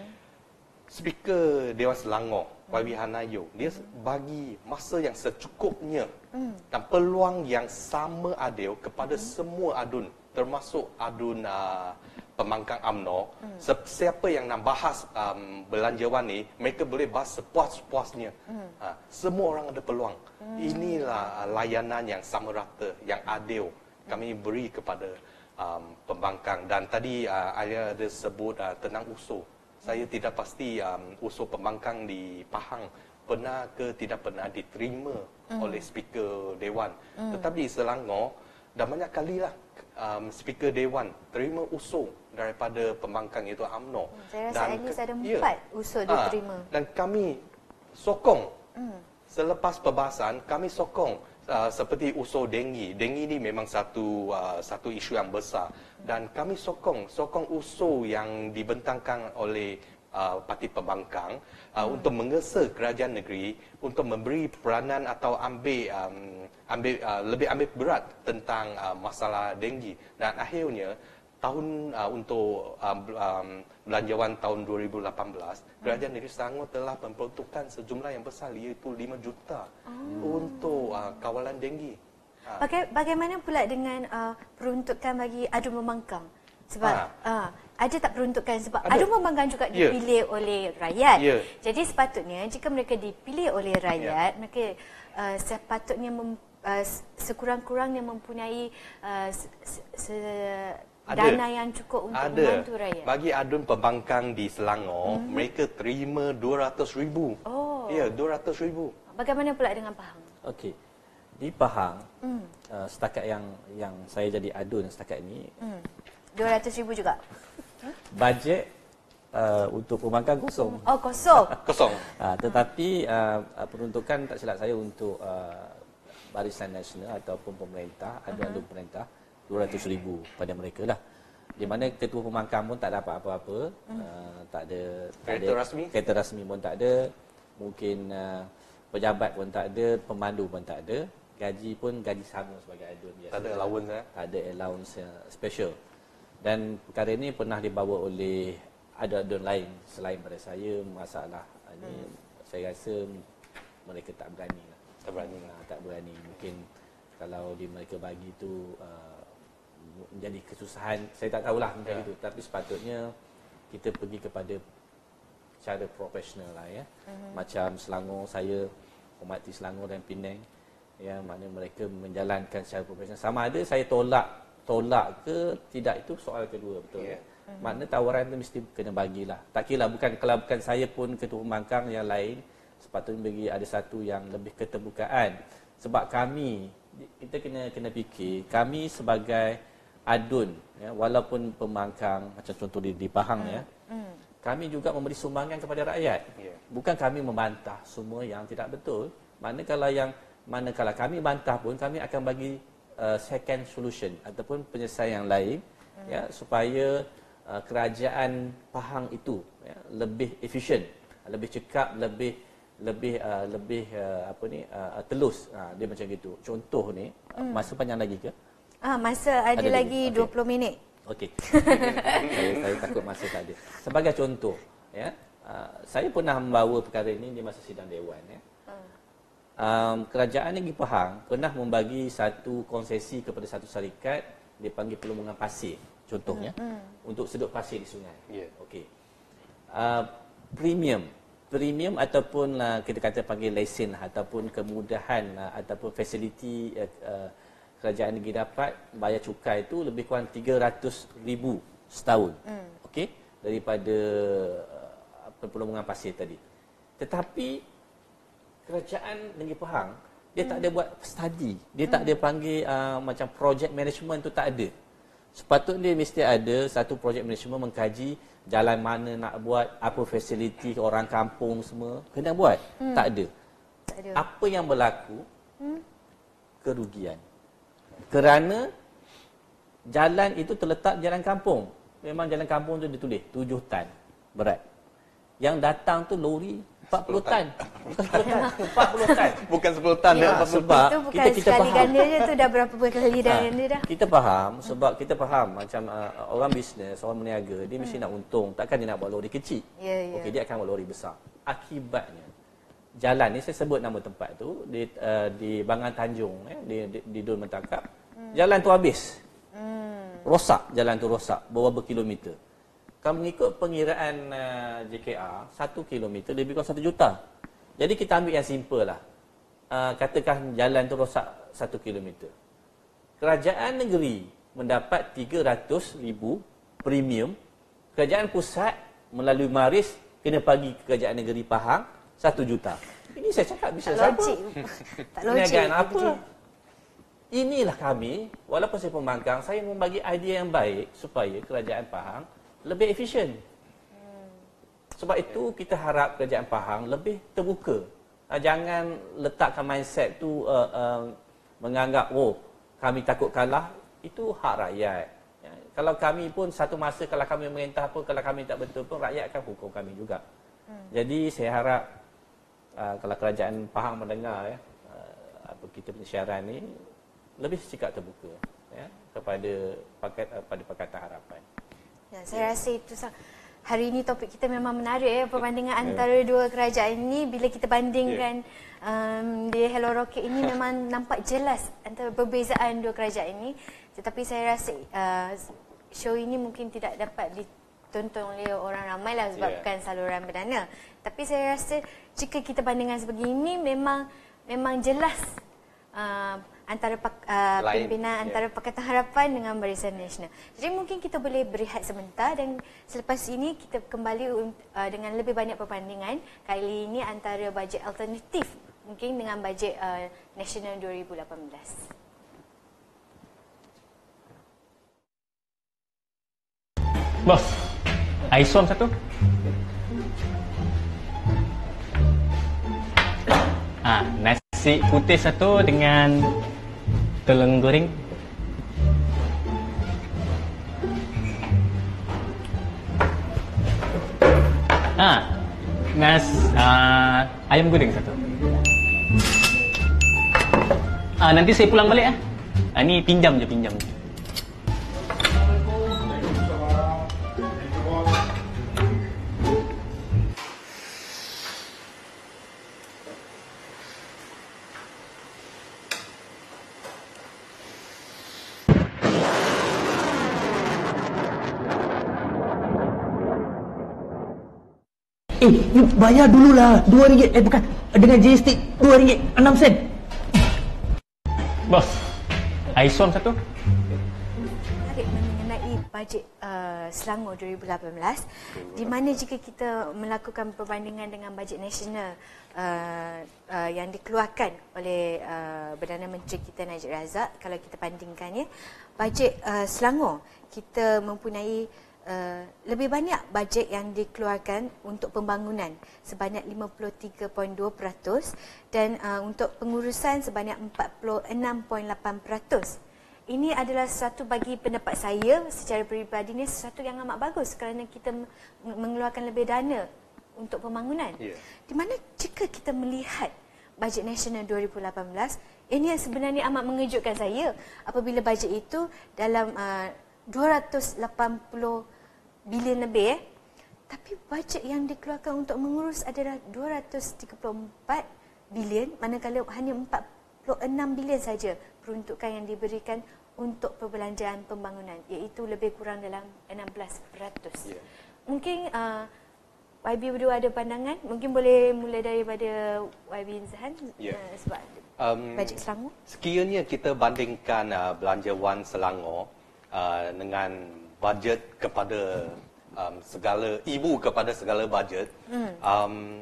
Speaker Dewan Selangor, Y B Hanayo, dia bagi masa yang secukupnya uh-huh. dan peluang yang sama adil kepada uh-huh. semua adun, termasuk adun uh, pembangkang U M N O. Uh-huh. Siapa yang nak bahas um, belanjawan ni, mereka boleh bahas sepuas-puasnya. Uh-huh. Uh, semua orang ada peluang. Uh-huh. Inilah uh, layanan yang sama rata, yang adil kami beri kepada um, pembangkang. Dan tadi uh, Alia ada sebut uh, tentang usul. Saya tidak pasti um, usul pembangkang di Pahang pernah ke tidak pernah diterima mm. oleh Speaker Dewan. Mm. Tetapi di Selangor dah banyak kalilah um, Speaker Dewan terima usul daripada pembangkang iaitu U M N O. Saya rasa at least ada empat ha, usul diterima. Dan kami sokong mm. selepas perbahasan, kami sokong Uh, seperti usul denggi. Denggi ni memang satu uh, satu isu yang besar dan kami sokong sokong usul yang dibentangkan oleh uh, parti pembangkang uh, hmm. untuk mengesa kerajaan negeri untuk memberi peranan atau ambil um, ambil uh, lebih ambil berat tentang uh, masalah denggi. Dan akhirnya tahun uh, untuk um, um, belanjawan tahun dua ribu lapan belas, Kerajaan Negeri Selangor telah memperuntukkan sejumlah yang besar iaitu lima juta oh. untuk uh, kawalan denggi. Ha. Baga- bagaimana pula dengan uh, peruntukan bagi adun membangkang? Sebab ha. uh, ada tak peruntukan sebab ada. Adun membangkang juga yeah. dipilih oleh rakyat. Yeah. Jadi sepatutnya jika mereka dipilih oleh rakyat, yeah. mereka uh, sepatutnya mem, uh, sekurang-kurangnya mempunyai uh, se, se, dana yang cukup untuk ada. membantu rakyat. Bagi adun pembangkang di Selangor, mm-hmm. mereka terima dua ratus ribu. Oh. Ya, dua ratus ribu. Bagaimana pula dengan Pahang? Okey. Di Pahang, mm. uh, setakat yang yang saya jadi adun setakat ini, mm. dua ratus ribu juga. Bajet uh, untuk pembangkang kosong. Oh, kosong. Kosong. Uh, tetapi uh, peruntukan tak silap saya untuk uh, Barisan Nasional ataupun pemerintah, uh-huh. aduan pemerintah dua ratus ribu pada mereka lah. Di mana ketua pembangkang pun tak dapat apa-apa, uh. uh, tak ada kereta rasmi, kereta rasmi pun tak ada, mungkin uh, pejabat pun tak ada, pemandu pun tak ada, gaji pun gaji sama sebagai adun biasa. Tak ada allowance eh? Tak ada allowance uh, special. Dan perkara ini pernah dibawa oleh adun-adun lain selain pada saya. Masalah ini hmm. saya rasa mereka tak berani lah. Tak berani lah. Tak berani. Mungkin kalau di mereka bagi tu uh, menjadi kesusahan, saya tak tahulah macam ya. itu. Tapi sepatutnya kita pergi kepada cara profesional lah ya. Uh-huh. Macam Selangor, saya hormati Selangor dan Penang, ya, mana mereka menjalankan secara profesional. Sama ada saya tolak tolak ke tidak, itu soal kedua, betul. Yeah. Uh-huh. Makna tawaran tu mesti kena bagilah. Tak kira bukan kalau bukan saya pun ketua pembangkang, yang lain sepatutnya bagi ada satu yang lebih keterbukaan. Sebab kami, kita kena kena fikir, kami sebagai adun, ya, walaupun pembangkang macam contoh di, di Pahang, uh-huh. ya, uh-huh. kami juga memberi sumbangan kepada rakyat. Yeah. Bukan kami membantah semua yang tidak betul. Manakala yang manakala kami bantah pun, kami akan bagi uh, second solution ataupun penyelesaian yang lain, hmm. ya, supaya uh, kerajaan Pahang itu, ya, lebih efisien, lebih cekap, lebih lebih uh, lebih uh, apa ni uh, telus. Ha, dia macam gitu. Contoh ni, hmm. masa panjang lagi ke? Ah, masa ada, ada lagi, lagi dua puluh minit. Okey. saya, saya takut masa tak ada. Sebagai contoh, ya, uh, saya pernah membawa perkara ini di masa sidang dewan, ya. Um, kerajaan Negeri Pahang pernah membagi satu konsesi kepada satu syarikat dipanggil Pelumbangan Pasir, contohnya, hmm. untuk sedut pasir di sungai. Yeah. Okey. Uh, premium, premium ataupun uh, kita kata panggil lesen ataupun kemudahan uh, ataupun fasiliti uh, uh, kerajaan negeri dapat bayar cukai itu lebih kurang tiga ratus ribu setahun. Hmm. Okey, daripada uh, Pelumbangan Pasir tadi. Tetapi kerajaan Negeri Pahang, dia hmm. tak ada buat study, dia hmm. tak ada panggil uh, macam project management tu, tak ada. Sepatutnya mesti ada satu project management mengkaji jalan mana nak buat, apa fasiliti orang kampung semua kena buat. Hmm. Tak ada. Tak ada. Apa yang berlaku? Hmm. Kerugian. Kerana jalan itu terletak jalan kampung. Memang jalan kampung tu ditulis tujuh tan berat. Yang datang tu lori empat puluh tan. Bukan sepuluh tan. empat puluh tan. Bukan sepuluh tan. Ya, sebab itu bukan kita, kita sekali faham. Ganda je tu dah berapa kali dah ganda dah. Kita faham sebab kita faham macam uh, orang bisnes, orang berniaga, dia mesti hmm. nak untung. Takkan dia nak buat lori kecil. Ya, ya. Okey, dia akan buat lori besar. Akibatnya jalan ni, saya sebut nama tempat tu di uh, di Bangan Tanjung, eh, di di, di Dun Mentakap. Hmm. Jalan tu habis. Hmm. Rosak, jalan tu rosak beberapa kilometer. Kalau mengikut pengiraan uh, J K R, satu kilometer lebih kurang satu juta. Jadi kita ambil yang simple lah. Uh, katakan jalan tu rosak satu kilometer. Kerajaan negeri mendapat tiga ratus ribu premium. Kerajaan pusat melalui Maris kena bagi ke kerajaan negeri Pahang satu juta. Ini saya cakap bisa siapa? Tak logik. Perniagaan apa? Inilah kami, walaupun saya pembangkang, saya membagi idea yang baik supaya kerajaan Pahang lebih efisien. Hmm. Sebab itu kita harap kerajaan Pahang lebih terbuka. Uh, jangan letakkan mindset tu uh, uh, menganggap, oh, kami takut kalah. Itu hak rakyat. Ya, kalau kami pun satu masa, kalau kami memerintah pun, kalau kami tak betul pun, rakyat akan hukum kami juga. Hmm. Jadi saya harap uh, kalau kerajaan Pahang mendengar, ya, uh, apa kita punya siaran ni, lebih sikap terbuka. Ya. kepada pakat uh, pada Pakatan Harapan. Ya, saya yeah. rasa itu hari ini topik kita memang menarik ya, perbandingan yeah. antara dua kerajaan ini. Bila kita bandingkan yeah. um, di Hello Rocket ini memang nampak jelas antara perbezaan dua kerajaan ini. Tetapi saya rasa uh, show ini mungkin tidak dapat ditonton oleh orang ramai lah sebabkan yeah. saluran perdana. Tapi saya rasa jika kita bandingkan sebegini memang memang jelas uh, antara uh, pimpinan antara yeah. Pakatan Harapan dengan Barisan Nasional. Jadi mungkin kita boleh berehat sebentar dan selepas ini kita kembali uh, dengan lebih banyak perbandingan. Kali ini antara bajet alternatif mungkin dengan bajet uh, nasional dua ribu lapan belas. Bos, aisom satu. Ah, nasi putih satu dengan telur goreng. Ah, nas ah, ayam goreng satu. Ah, nanti saya pulang balik ah. Ah, ni pinjam je, pinjam je. Eh, you bayar dululah dua ringgit. Eh, bukan. Dengan G S T dua ringgit enam sen. Bos, aisom satu. Menarik mengenai bajet uh, Selangor dua ribu lapan belas, di mana jika kita melakukan perbandingan dengan bajet nasional uh, uh, yang dikeluarkan oleh uh, Perdana Menteri kita Najib Razak, kalau kita bandingkannya, bajet uh, Selangor kita mempunyai Uh, lebih banyak bajet yang dikeluarkan untuk pembangunan sebanyak lima puluh tiga perpuluhan dua peratus dan uh, untuk pengurusan sebanyak empat puluh enam perpuluhan lapan peratus. Ini adalah sesuatu bagi pendapat saya secara peribadi ini sesuatu yang amat bagus kerana kita mengeluarkan lebih dana untuk pembangunan. Yeah. Di mana jika kita melihat bajet nasional dua ribu lapan belas, ini yang sebenarnya amat mengejutkan saya apabila bajet itu dalam uh, dua ratus lapan puluh bilion lebih eh. Tapi bajet yang dikeluarkan untuk mengurus adalah dua ratus tiga puluh empat bilion, manakala hanya empat puluh enam bilion saja peruntukan yang diberikan untuk perbelanjaan pembangunan, iaitu lebih kurang dalam enam belas peratus. Yeah. Mungkin uh, Y B berdua ada pandangan, mungkin boleh mulai daripada Y B Zahan. Yeah. uh, sebab um, bajet Selangor. Sekiranya kita bandingkan uh, belanjawan Selangor uh, dengan bajet kepada um, segala ibu kepada segala bajet, hmm. um,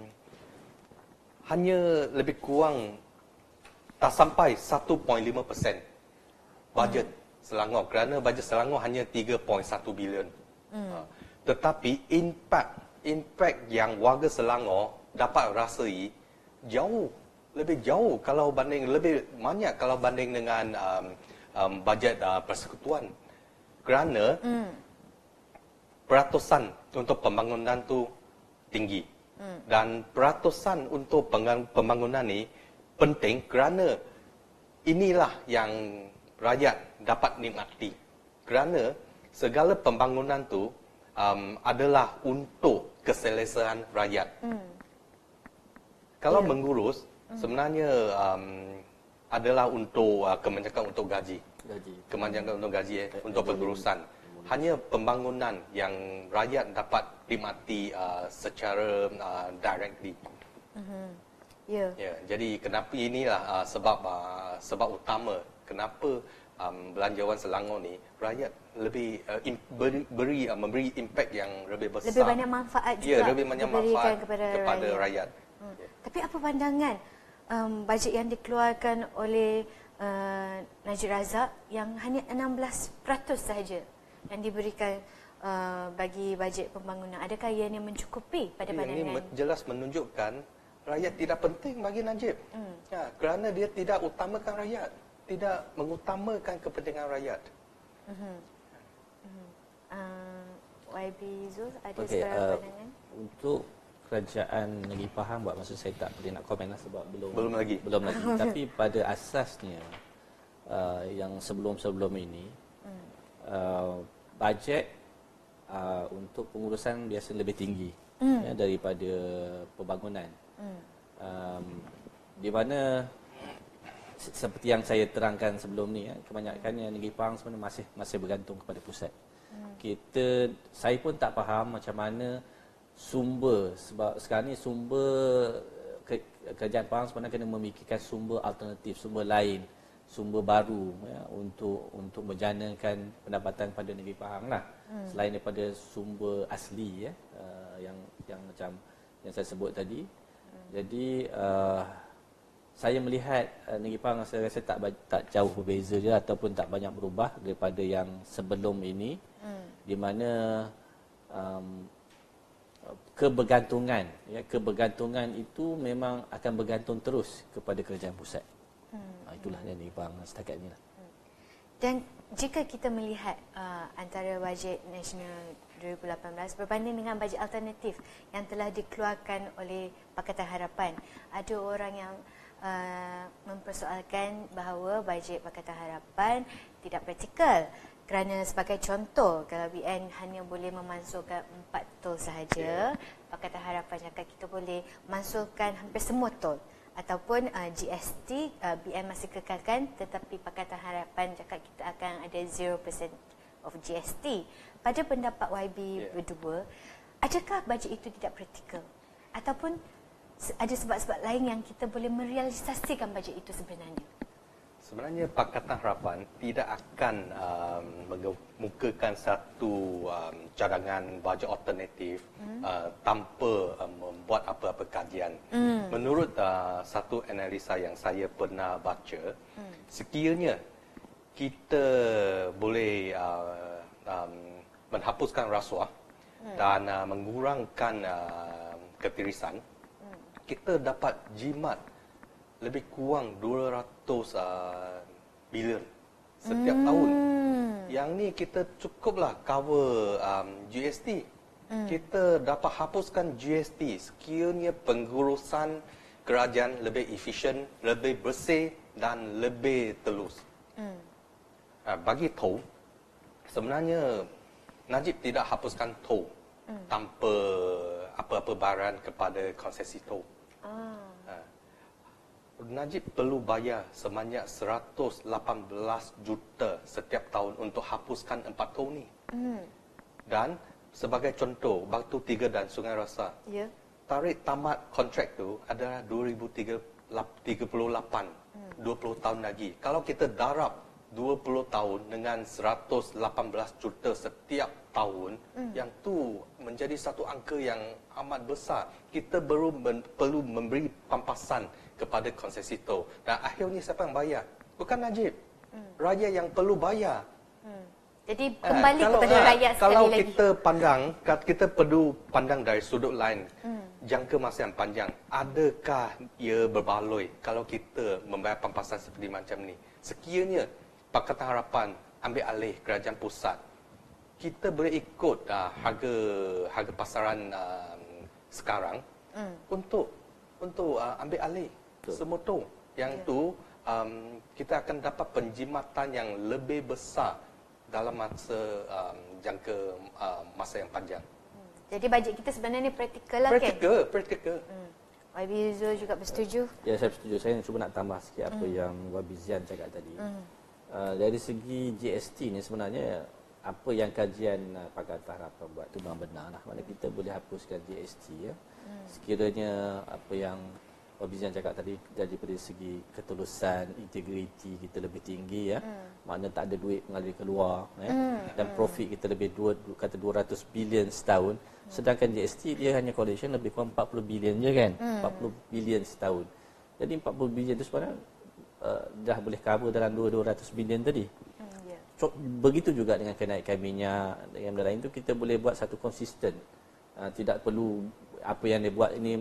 hanya lebih kurang tak sampai satu perpuluhan lima peratus bajet hmm. Selangor, kerana bajet Selangor hanya tiga perpuluhan satu bilion. Hmm. Uh, tetapi impak impak yang warga Selangor dapat rasai jauh lebih jauh kalau banding lebih banyak kalau banding dengan um, um, bajet uh, persekutuan. Kerana mm. peratusan untuk pembangunan tu tinggi. Mm. Dan peratusan untuk pembangunan ni penting kerana inilah yang rakyat dapat nikmati. Kerana segala pembangunan tu um, adalah untuk keselesaan rakyat. Mm. Kalau yeah. mengurus, mm. sebenarnya um, adalah untuk uh, kebanyakan untuk gaji. gaji. Kemanjangan untuk gaji, eh, untuk pengurusan. Hanya pembangunan yang rakyat dapat nikmati uh, secara uh, directly. Uh-huh. Yeah. Ya, jadi kenapa inilah uh, sebab uh, sebab utama kenapa um, belanjawan Selangor ni rakyat lebih uh, im, beri, beri uh, memberi impak yang lebih besar. Lebih banyak manfaat juga. Ya, lebih banyak manfaat kepada, kepada rakyat. rakyat. Hmm. Yeah. Tapi apa pandangan um, bajet yang dikeluarkan oleh Uh, Najib Razak yang hanya enam belas peratus sahaja yang diberikan uh, bagi bajet pembangunan? Adakah ianya mencukupi pada pandangan? Ini jelas menunjukkan rakyat tidak penting bagi Najib. Hmm. Ya, kerana dia tidak utamakan rakyat, tidak mengutamakan kepentingan rakyat. Uh-huh. Uh-huh. Uh, Y B Zul ada okay, sebarang uh, pandangan? Untuk kerajaan Negeri Pahang, buat maksud saya tak boleh nak komen lah sebab belum belum lagi. Belum lagi. Tapi pada asasnya uh, yang sebelum-sebelum ini uh, bajet uh, untuk pengurusan biasa lebih tinggi mm. ya, daripada pembangunan. Mm. Um, di mana seperti yang saya terangkan sebelum ni, ya, kebanyakannya negeri Pahang sebenarnya masih masih bergantung kepada pusat. Hmm. Kita, saya pun tak faham macam mana sumber, sebab sekarang ni sumber ke, kerajaan Pahang sebenarnya kena memikirkan sumber alternatif, sumber lain, sumber baru ya, untuk untuk menjanakan pendapatan pada negeri Pahang lah. Hmm. Selain daripada sumber asli ya, uh, yang yang macam yang saya sebut tadi. Hmm. Jadi uh, saya melihat uh, negeri Pahang saya rasa tak tak jauh berbeza je ataupun tak banyak berubah daripada yang sebelum ini, hmm. di mana um, kebergantungan ya kebergantungan itu memang akan bergantung terus kepada kerajaan pusat. Hmm. Uh, itulah yang negeri Pahang setakat ini lah. Hmm. Dan jika kita melihat uh, antara bajet nasional dua ribu lapan belas berbanding dengan bajet alternatif yang telah dikeluarkan oleh Pakatan Harapan, ada orang yang Uh, mempersoalkan bahawa bajet Pakatan Harapan tidak praktikal kerana sebagai contoh kalau B N hanya boleh memansuhkan empat tol sahaja, Pakatan Harapan cakap kita boleh mansuhkan hampir semua tol, ataupun uh, G S T uh, B N masih kekalkan tetapi Pakatan Harapan cakap kita akan ada zero percent of G S T. Pada pendapat Y B yeah. berdua, adakah bajet itu tidak praktikal ataupun ada sebab-sebab lain yang kita boleh merealisasikan bajet itu sebenarnya? Sebenarnya Pakatan Harapan tidak akan um, mengemukakan satu um, cadangan bajet alternatif hmm. uh, tanpa um, membuat apa-apa kajian. Hmm. Menurut uh, satu analisa yang saya pernah baca, hmm. sekiranya kita boleh uh, um, menghapuskan rasuah hmm. dan uh, mengurangkan uh, ketirisan, kita dapat jimat lebih kurang dua ratus uh, bilion setiap hmm. tahun. Yang ni kita cukuplah cover um, G S T. Hmm. Kita dapat hapuskan G S T sekiranya pengurusan kerajaan lebih efisien, lebih bersih dan lebih telus. Hmm. Uh, bagi tol, sebenarnya Najib tidak hapuskan tol hmm. tanpa apa-apa baran kepada konsesi tol. Ah. Najib perlu bayar sebanyak seratus lapan belas juta setiap tahun untuk hapuskan empat tol ni. Hmm. Dan sebagai contoh, Batu Tiga dan Sungai Rasa, yeah. tarikh tamat kontrak tu adalah dua ribu tiga puluh lapan, hmm. dua puluh tahun lagi. Kalau kita darab dua puluh tahun dengan seratus lapan belas juta setiap tahun, hmm. yang tu menjadi satu angka yang amat besar. Kita baru men- perlu memberi pampasan kepada konsesi tol. Dan akhirnya siapa yang bayar? Bukan Najib. Hmm. Rakyat yang perlu bayar. Hmm. Jadi kembali eh, kalau, kepada eh, rakyat sekali kalau lagi. Kalau kita pandang, kita perlu pandang dari sudut lain, hmm. jangka masa yang panjang. Adakah ia berbaloi kalau kita membayar pampasan seperti macam ni? Sekiranya Pakatan Harapan ambil alih kerajaan pusat, kita boleh ikut uh, harga harga pasaran uh, sekarang mm. untuk untuk uh, ambil alih semua tu. Yang yeah. tu um, kita akan dapat penjimatan yang lebih besar dalam masa um, jangka uh, masa yang panjang. Hmm. Jadi bajet kita sebenarnya praktikal lah, praktikal, kan? Praktikal, hmm. Y B Zul juga bersetuju? Ya, saya bersetuju. Saya cuba nak tambah sikit apa mm. yang Y B Zian cakap tadi. Mm. Uh, dari segi G S T ni sebenarnya apa yang kajian uh, Pakatan Harapan buat tu memang benar lah. Mana kita boleh hapuskan G S T ya. Mm. Sekiranya apa yang Y B Zian cakap tadi dari pada segi ketulusan, integriti kita lebih tinggi ya. Mm. Makna tak ada duit mengalir keluar ya. Mm. Dan profit kita lebih dua kata dua ratus bilion setahun. Mm. Sedangkan G S T dia hanya collection lebih kurang empat puluh bilion je kan. Mm. empat puluh bilion setahun. Jadi empat puluh bilion tu sebenarnya Uh, dah boleh cover dalam dua ratus bilion tadi. Hmm, yeah. So, begitu juga dengan kenaikan minyak, dengan benda lain tu kita boleh buat satu konsisten. Uh, tidak perlu apa yang dia buat ini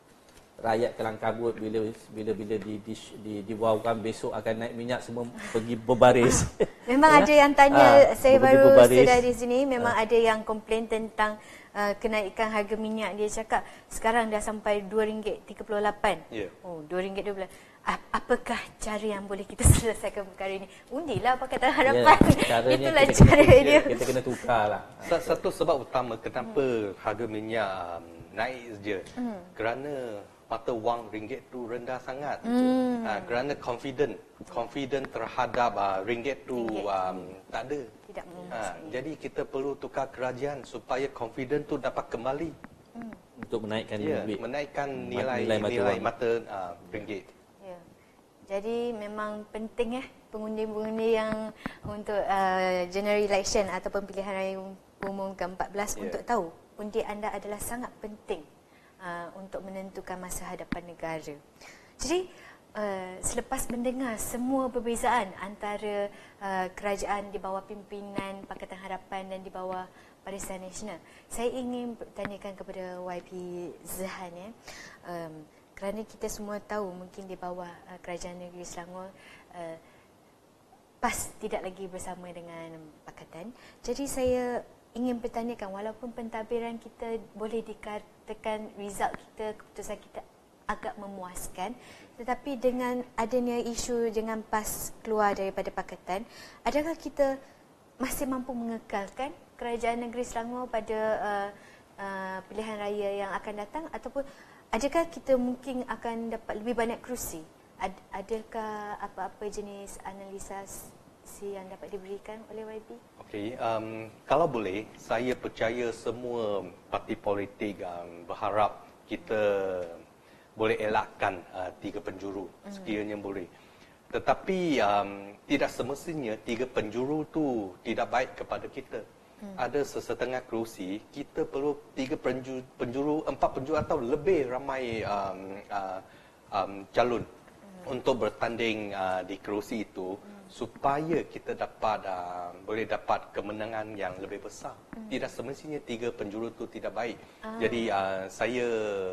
rakyat kelang kabut bila bila bila di di, di diwaukan besok akan naik minyak semua pergi berbaris. Memang ya? Ada yang tanya, uh, saya baru sedar di sini memang uh. ada yang komplain tentang uh, kenaikan harga minyak. Dia cakap sekarang dah sampai dua ringgit tiga puluh lapan. Yeah. Oh, dua ringgit dua belas. apakah cara yang boleh kita selesaikan perkara ini? Undilah Pakatan Harapan. Ya, itulah kita cara kena, dia. Kita kena tukarlah. Satu sebab utama kenapa hmm. harga minyak um, naik je. Hmm. Kerana mata wang ringgit tu rendah sangat. Hmm. Uh, kerana confident, confident terhadap uh, ringgit tu ringgit. Um, tak ada. Tidak uh, jadi kita perlu tukar kerajaan supaya confident tu dapat kembali. Hmm. Untuk menaikkan ya, duit. menaikkan nilai nilai mata, nilai mata uh, ringgit. Ya. Jadi memang penting eh pengundi-pengundi yang untuk uh, general election ataupun pilihan raya umum ke empat belas yeah. untuk tahu undi anda adalah sangat penting uh, untuk menentukan masa hadapan negara. Jadi uh, selepas mendengar semua perbezaan antara uh, kerajaan di bawah pimpinan Pakatan Harapan dan di bawah Barisan Nasional, saya ingin bertanyakan kepada Y P Zahan ya. Um, kerana kita semua tahu mungkin di bawah uh, Kerajaan Negeri Selangor uh, PAS tidak lagi bersama dengan Pakatan. Jadi saya ingin bertanyakan, walaupun pentadbiran kita boleh dikatakan result kita, keputusan kita agak memuaskan, tetapi dengan adanya isu dengan PAS keluar daripada Pakatan, adakah kita masih mampu mengekalkan Kerajaan Negeri Selangor pada uh, uh, pilihan raya yang akan datang, ataupun adakah kita mungkin akan dapat lebih banyak kerusi? Ad, adakah apa-apa jenis analisa yang dapat diberikan oleh Y B? Okey, um, kalau boleh, saya percaya semua parti politik um, berharap kita boleh elakkan uh, tiga penjuru mm. sekiranya boleh. Tetapi um, tidak semestinya tiga penjuru tu tidak baik kepada kita. Hmm. Ada sesetengah kerusi, kita perlu tiga penjuru, penjuru empat penjuru atau lebih ramai um, uh, um, calon hmm. untuk bertanding uh, di kerusi itu hmm. supaya kita dapat uh, boleh dapat kemenangan yang lebih besar. Hmm. Tidak semestinya tiga penjuru itu tidak baik. Ah. Jadi uh, saya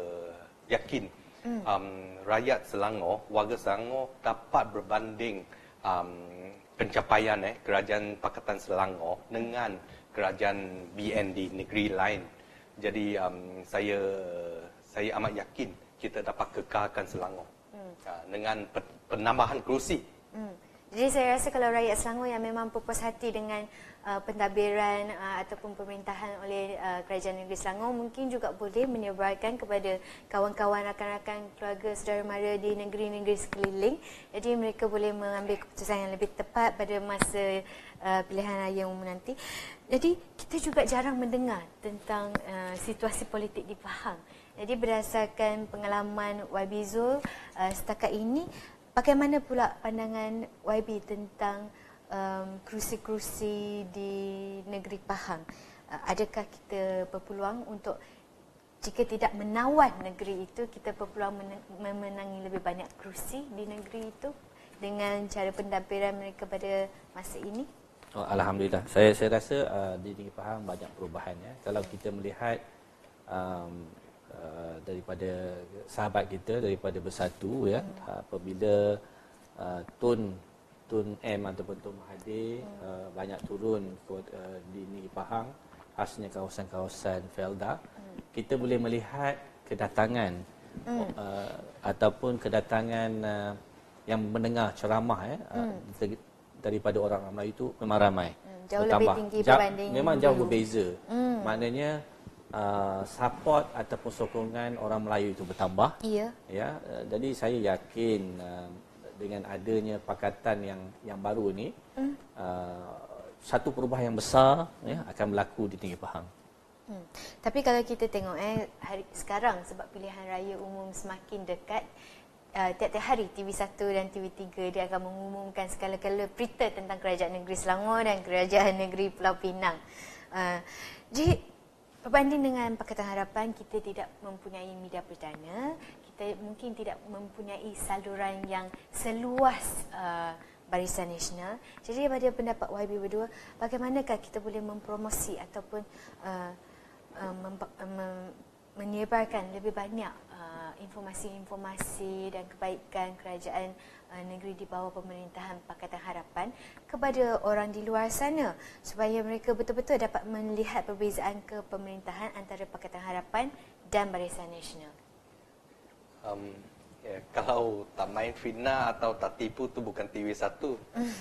yakin hmm. um, rakyat Selangor, warga Selangor dapat berbanding um, pencapaian eh, Kerajaan Pakatan Selangor dengan kerajaan B N di negeri lain. Jadi um, saya saya amat yakin kita dapat kekalkan Selangor hmm. uh, dengan penambahan kerusi. Hmm. Jadi saya rasa kalau rakyat Selangor yang memang puas hati dengan uh, pentadbiran uh, ataupun pemerintahan oleh uh, Kerajaan Negeri Selangor, mungkin juga boleh menyebarkan kepada kawan-kawan, rakan-rakan, keluarga, saudara mara di negeri-negeri sekeliling. Jadi mereka boleh mengambil keputusan yang lebih tepat pada masa uh, pilihan raya umum nanti. Jadi kita juga jarang mendengar tentang uh, situasi politik di Pahang. Jadi berdasarkan pengalaman Y B Zul uh, setakat ini, bagaimana pula pandangan Y B tentang um, kerusi-kerusi di negeri Pahang? Uh, adakah kita berpeluang untuk, jika tidak menawan negeri itu, kita berpeluang memenangi lebih banyak kerusi di negeri itu dengan cara pentadbiran mereka pada masa ini? Oh, Alhamdulillah. Saya saya rasa uh, di negeri Pahang banyak perubahan ya. Kalau kita melihat um, uh, daripada sahabat kita daripada Bersatu ya, hmm. apabila uh, Tun Tun M ataupun Tun Mahathir hmm. uh, banyak turun uh, di negeri Pahang, khasnya kawasan-kawasan Felda, hmm. kita boleh melihat kedatangan hmm. uh, ataupun kedatangan uh, yang mendengar ceramah ya, hmm. uh, daripada orang Melayu itu memang ramai. Hmm, jauh bertambah. Lebih tinggi berbanding memang jauh dulu. Berbeza. Hmm. Maknanya uh, support ataupun sokongan orang Melayu itu bertambah. Iya. Ya, uh, jadi saya yakin uh, dengan adanya pakatan yang yang baru ni, hmm. uh, satu perubahan yang besar ya akan berlaku di negeri Pahang. Hmm. Tapi kalau kita tengok eh hari sekarang, sebab pilihan raya umum semakin dekat, Uh, tiap-tiap hari T V satu dan T V tiga dia akan mengumumkan segala-gala berita tentang Kerajaan Negeri Selangor dan Kerajaan Negeri Pulau Pinang. Uh, jadi berbanding dengan Pakatan Harapan, kita tidak mempunyai media perdana, kita mungkin tidak mempunyai saluran yang seluas uh, Barisan Nasional. Jadi pada pendapat Y B berdua, bagaimanakah kita boleh mempromosi ataupun uh, uh, mem- mem- menyebarkan lebih banyak uh, informasi-informasi dan kebaikan kerajaan uh, negeri di bawah pemerintahan Pakatan Harapan kepada orang di luar sana, supaya mereka betul-betul dapat melihat perbezaan kepemerintahan antara Pakatan Harapan dan Barisan Nasional. Um, Ya, kalau tak main fitnah atau tak tipu tu bukan T V satu.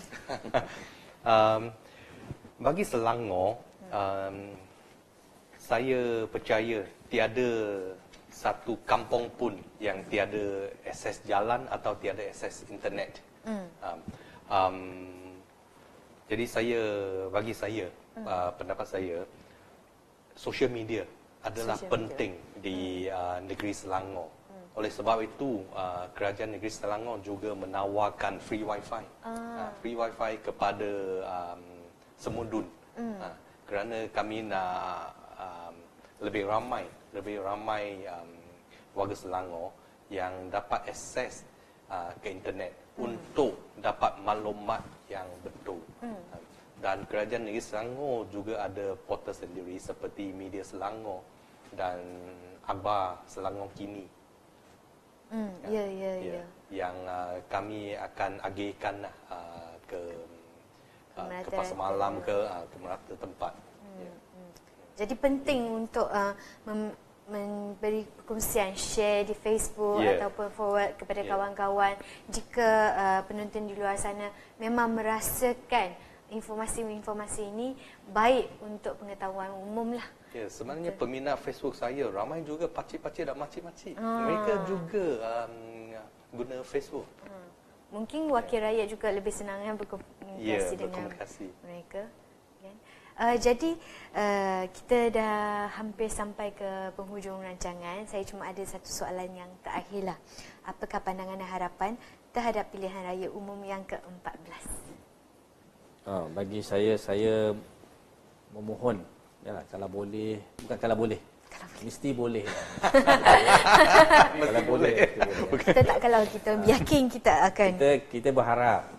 um, bagi Selangor, um, saya percaya tiada satu kampung pun yang tiada akses jalan atau tiada akses internet. Mm. Um, um, jadi saya, bagi saya, mm. uh, pendapat saya, social media adalah social penting media. di uh, negeri Selangor. Mm. Oleh sebab itu, uh, kerajaan negeri Selangor juga menawarkan free wifi. Ah. Uh, free wifi kepada um, semudun. Mm. Uh, kerana kami nak um, lebih ramai lebih ramai um, warga Selangor yang dapat akses uh, ke internet hmm. untuk dapat maklumat yang betul. Hmm. Dan kerajaan negeri Selangor juga ada portal sendiri seperti Media Selangor dan Akhbar Selangor Kini. Hmm. Ya, ya, ya, ya. Yang uh, kami akan agihkan uh, ke uh, ke pasar malam ke uh, ke merata tempat. Hmm. Ya. Hmm. Jadi penting untuk uh, mem- memberi perkongsian, share di Facebook yeah. ataupun forward kepada yeah. kawan-kawan jika uh, penonton di luar sana memang merasakan informasi-informasi ini baik untuk pengetahuan umum lah. Ya, yeah, sebenarnya betul. Peminat Facebook saya ramai juga pakcik-pakcik dan makcik-makcik. Ah. Mereka juga um, guna Facebook. Hmm. Mungkin wakil yeah. rakyat juga lebih senang kan berkomunikasi yeah, dengan berkomunikasi. mereka. Uh, jadi uh, kita dah hampir sampai ke penghujung rancangan. Saya cuma ada satu soalan yang terakhir lah. Apakah pandangan dan harapan terhadap pilihan raya umum yang ke empat belas? Oh, bagi saya, saya memohon ya, kalau boleh, bukan kalau boleh, kalau mesti boleh. Kalau boleh, boleh. Kita tak kalau kita yakin kita akan. Kita kita berharap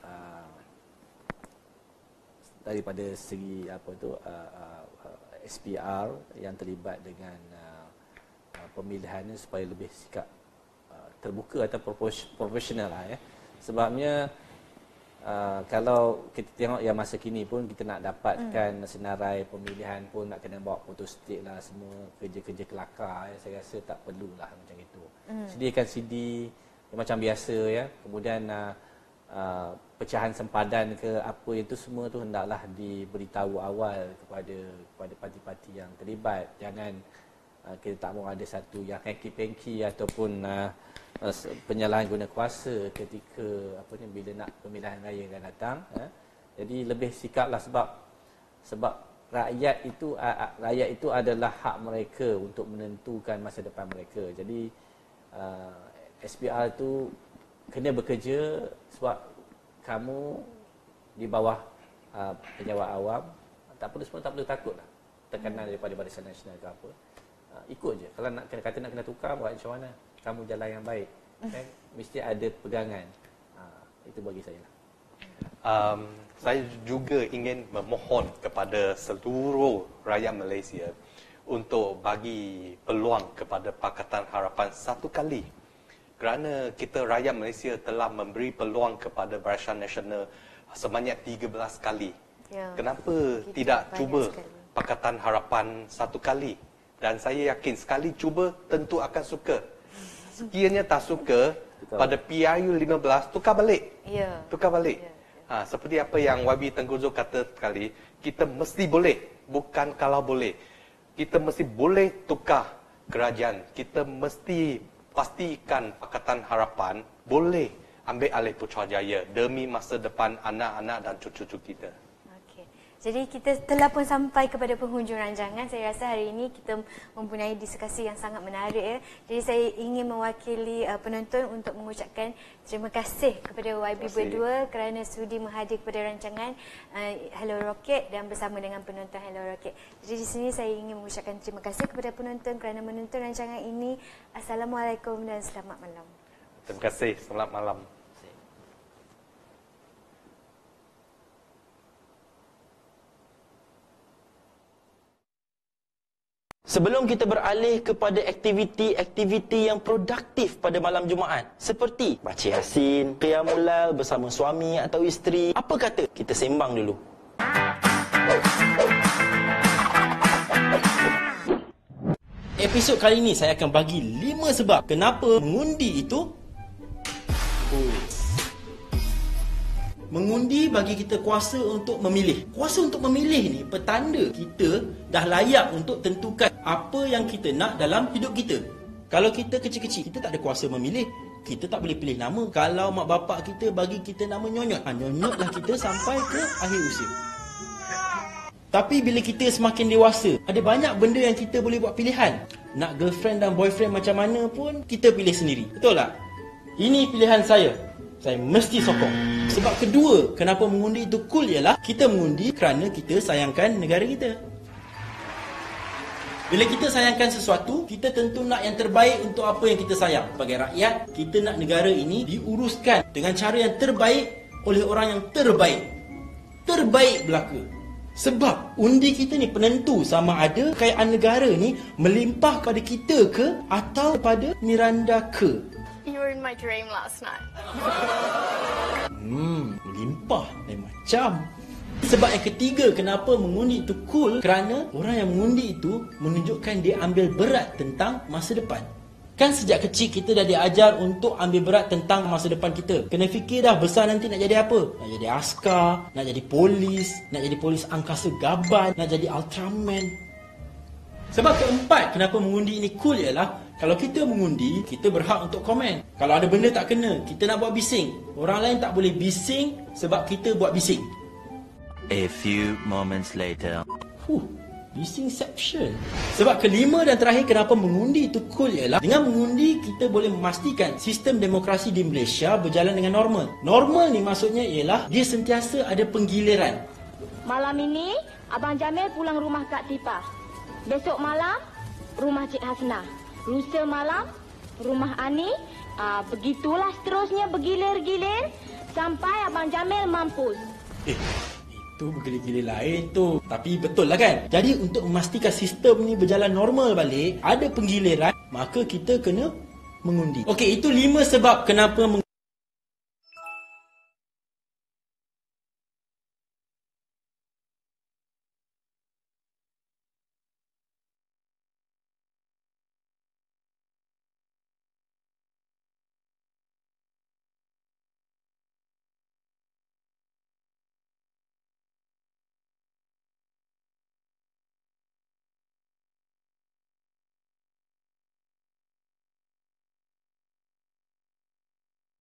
daripada segi apa tu uh, uh, S P R yang terlibat dengan uh, uh, pemilihan ini supaya lebih sikap uh, terbuka atau profesional lah ya. Sebabnya uh, kalau kita tengok yang masa kini pun kita nak dapatkan hmm. senarai pemilihan pun nak kena bawa foto stick lah, semua kerja-kerja kelakar ya. Saya rasa tak perlulah macam itu. Hmm. Sediakan C D yang macam biasa ya. Kemudian uh, Uh, pecahan sempadan ke apa itu semua tu hendaklah diberitahu awal kepada kepada parti-parti yang terlibat. Jangan uh, kita tak mahu ada satu yang hengki-pengki ataupun uh, uh, penyalahan guna kuasa ketika apa ni bila nak pemilihan raya akan datang. Uh. Jadi lebih sikaplah sebab sebab rakyat itu uh, rakyat itu adalah hak mereka untuk menentukan masa depan mereka. Jadi uh, S P R tu kena bekerja sebab kamu di bawah uh, pejabat awam, tak perlu semua tak perlu takutlah tekanan daripada Barisan Nasional ke apa. Uh, ikut je. Kalau nak kena kata nak kena tukar buat macam mana? Kamu jalan yang baik. Kan? Mesti ada pegangan. Uh, itu bagi saya lah. Um, saya juga ingin memohon kepada seluruh rakyat Malaysia untuk bagi peluang kepada Pakatan Harapan satu kali. Kerana kita rakyat Malaysia telah memberi peluang kepada Barisan Nasional sebanyak tiga belas kali. Ya, kenapa tidak cuba sekali. Pakatan Harapan satu kali? Dan saya yakin sekali cuba tentu akan suka. Sekiranya tak suka, pada P R U lima belas tukar balik. Ya. Tukar balik. Ya, ya. Ha, seperti apa yang Y B Tengku Zul kata sekali, kita mesti boleh, bukan kalau boleh. Kita mesti boleh tukar kerajaan. Kita mesti pastikan Pakatan Harapan boleh ambil alih Putrajaya demi masa depan anak-anak dan cucu-cucu kita. Okey. Jadi kita telah pun sampai kepada penghujung rancangan. Saya rasa hari ini kita mempunyai diskusi yang sangat menarik ya. Jadi saya ingin mewakili uh, penonton untuk mengucapkan terima kasih kepada Y B berdua kerana sudi menghadir kepada rancangan uh, Hello Rocket dan bersama dengan penonton Hello Rocket. Jadi di sini saya ingin mengucapkan terima kasih kepada penonton kerana menonton rancangan ini. Assalamualaikum dan selamat malam. Terima kasih. Selamat malam. Sebelum kita beralih kepada aktiviti-aktiviti yang produktif pada malam Jumaat, seperti baca Yasin, Qiyamul Lail bersama suami atau isteri, apa kata kita sembang dulu? Episod kali ini saya akan bagi lima sebab kenapa mengundi itu oh. Mengundi bagi kita kuasa untuk memilih. Kuasa untuk memilih ni petanda kita dah layak untuk tentukan apa yang kita nak dalam hidup kita. Kalau kita kecil-kecil, kita tak ada kuasa memilih. Kita tak boleh pilih nama. Kalau mak bapak kita bagi kita nama Nyonyot, ha, Nyonyotlah kita sampai ke akhir usia. Tapi bila kita semakin dewasa, ada banyak benda yang kita boleh buat pilihan. Nak girlfriend dan boyfriend macam mana pun, kita pilih sendiri. Betul tak? Ini pilihan saya. Saya mesti sokong. Sebab kedua, kenapa mengundi itu cool ialah kita mengundi kerana kita sayangkan negara kita. Bila kita sayangkan sesuatu, kita tentu nak yang terbaik untuk apa yang kita sayang. Sebagai rakyat, kita nak negara ini diuruskan dengan cara yang terbaik oleh orang yang terbaik. Terbaik belaka. Sebab undi kita ni penentu sama ada kekayaan negara ni melimpah pada kita ke atau pada Miranda ke. You were in my dream last night. Hmm, melimpah lain macam. Sebab yang ketiga kenapa mengundi itu cool, kerana orang yang mengundi itu menunjukkan dia ambil berat tentang masa depan. Kan sejak kecil kita dah diajar untuk ambil berat tentang masa depan kita. Kena fikir dah besar nanti nak jadi apa. Nak jadi askar, nak jadi polis, nak jadi polis angkasa gaban, nak jadi Ultraman. Sebab keempat kenapa mengundi ini cool ialah kalau kita mengundi, kita berhak untuk komen. Kalau ada benda tak kena, kita nak buat bising. Orang lain tak boleh bising sebab kita buat bising. A few moments later. Huh. Bisingception. Sebab kelima dan terakhir kenapa mengundi itu cool ialah dengan mengundi kita boleh memastikan sistem demokrasi di Malaysia berjalan dengan normal. Normal ni maksudnya ialah dia sentiasa ada penggiliran. Malam ini Abang Jamil pulang rumah Kak Tipa. Besok malam rumah Cik Hasnah. Lusa malam rumah Ani. Aa, begitulah seterusnya bergilir-gilir sampai Abang Jamil mampus. Eh tu bergilir-gilir lain tu. Tapi betul lah kan? Jadi untuk memastikan sistem ni berjalan normal balik, ada penggiliran, maka kita kena mengundi. Okey, itu lima sebab kenapa mengundi.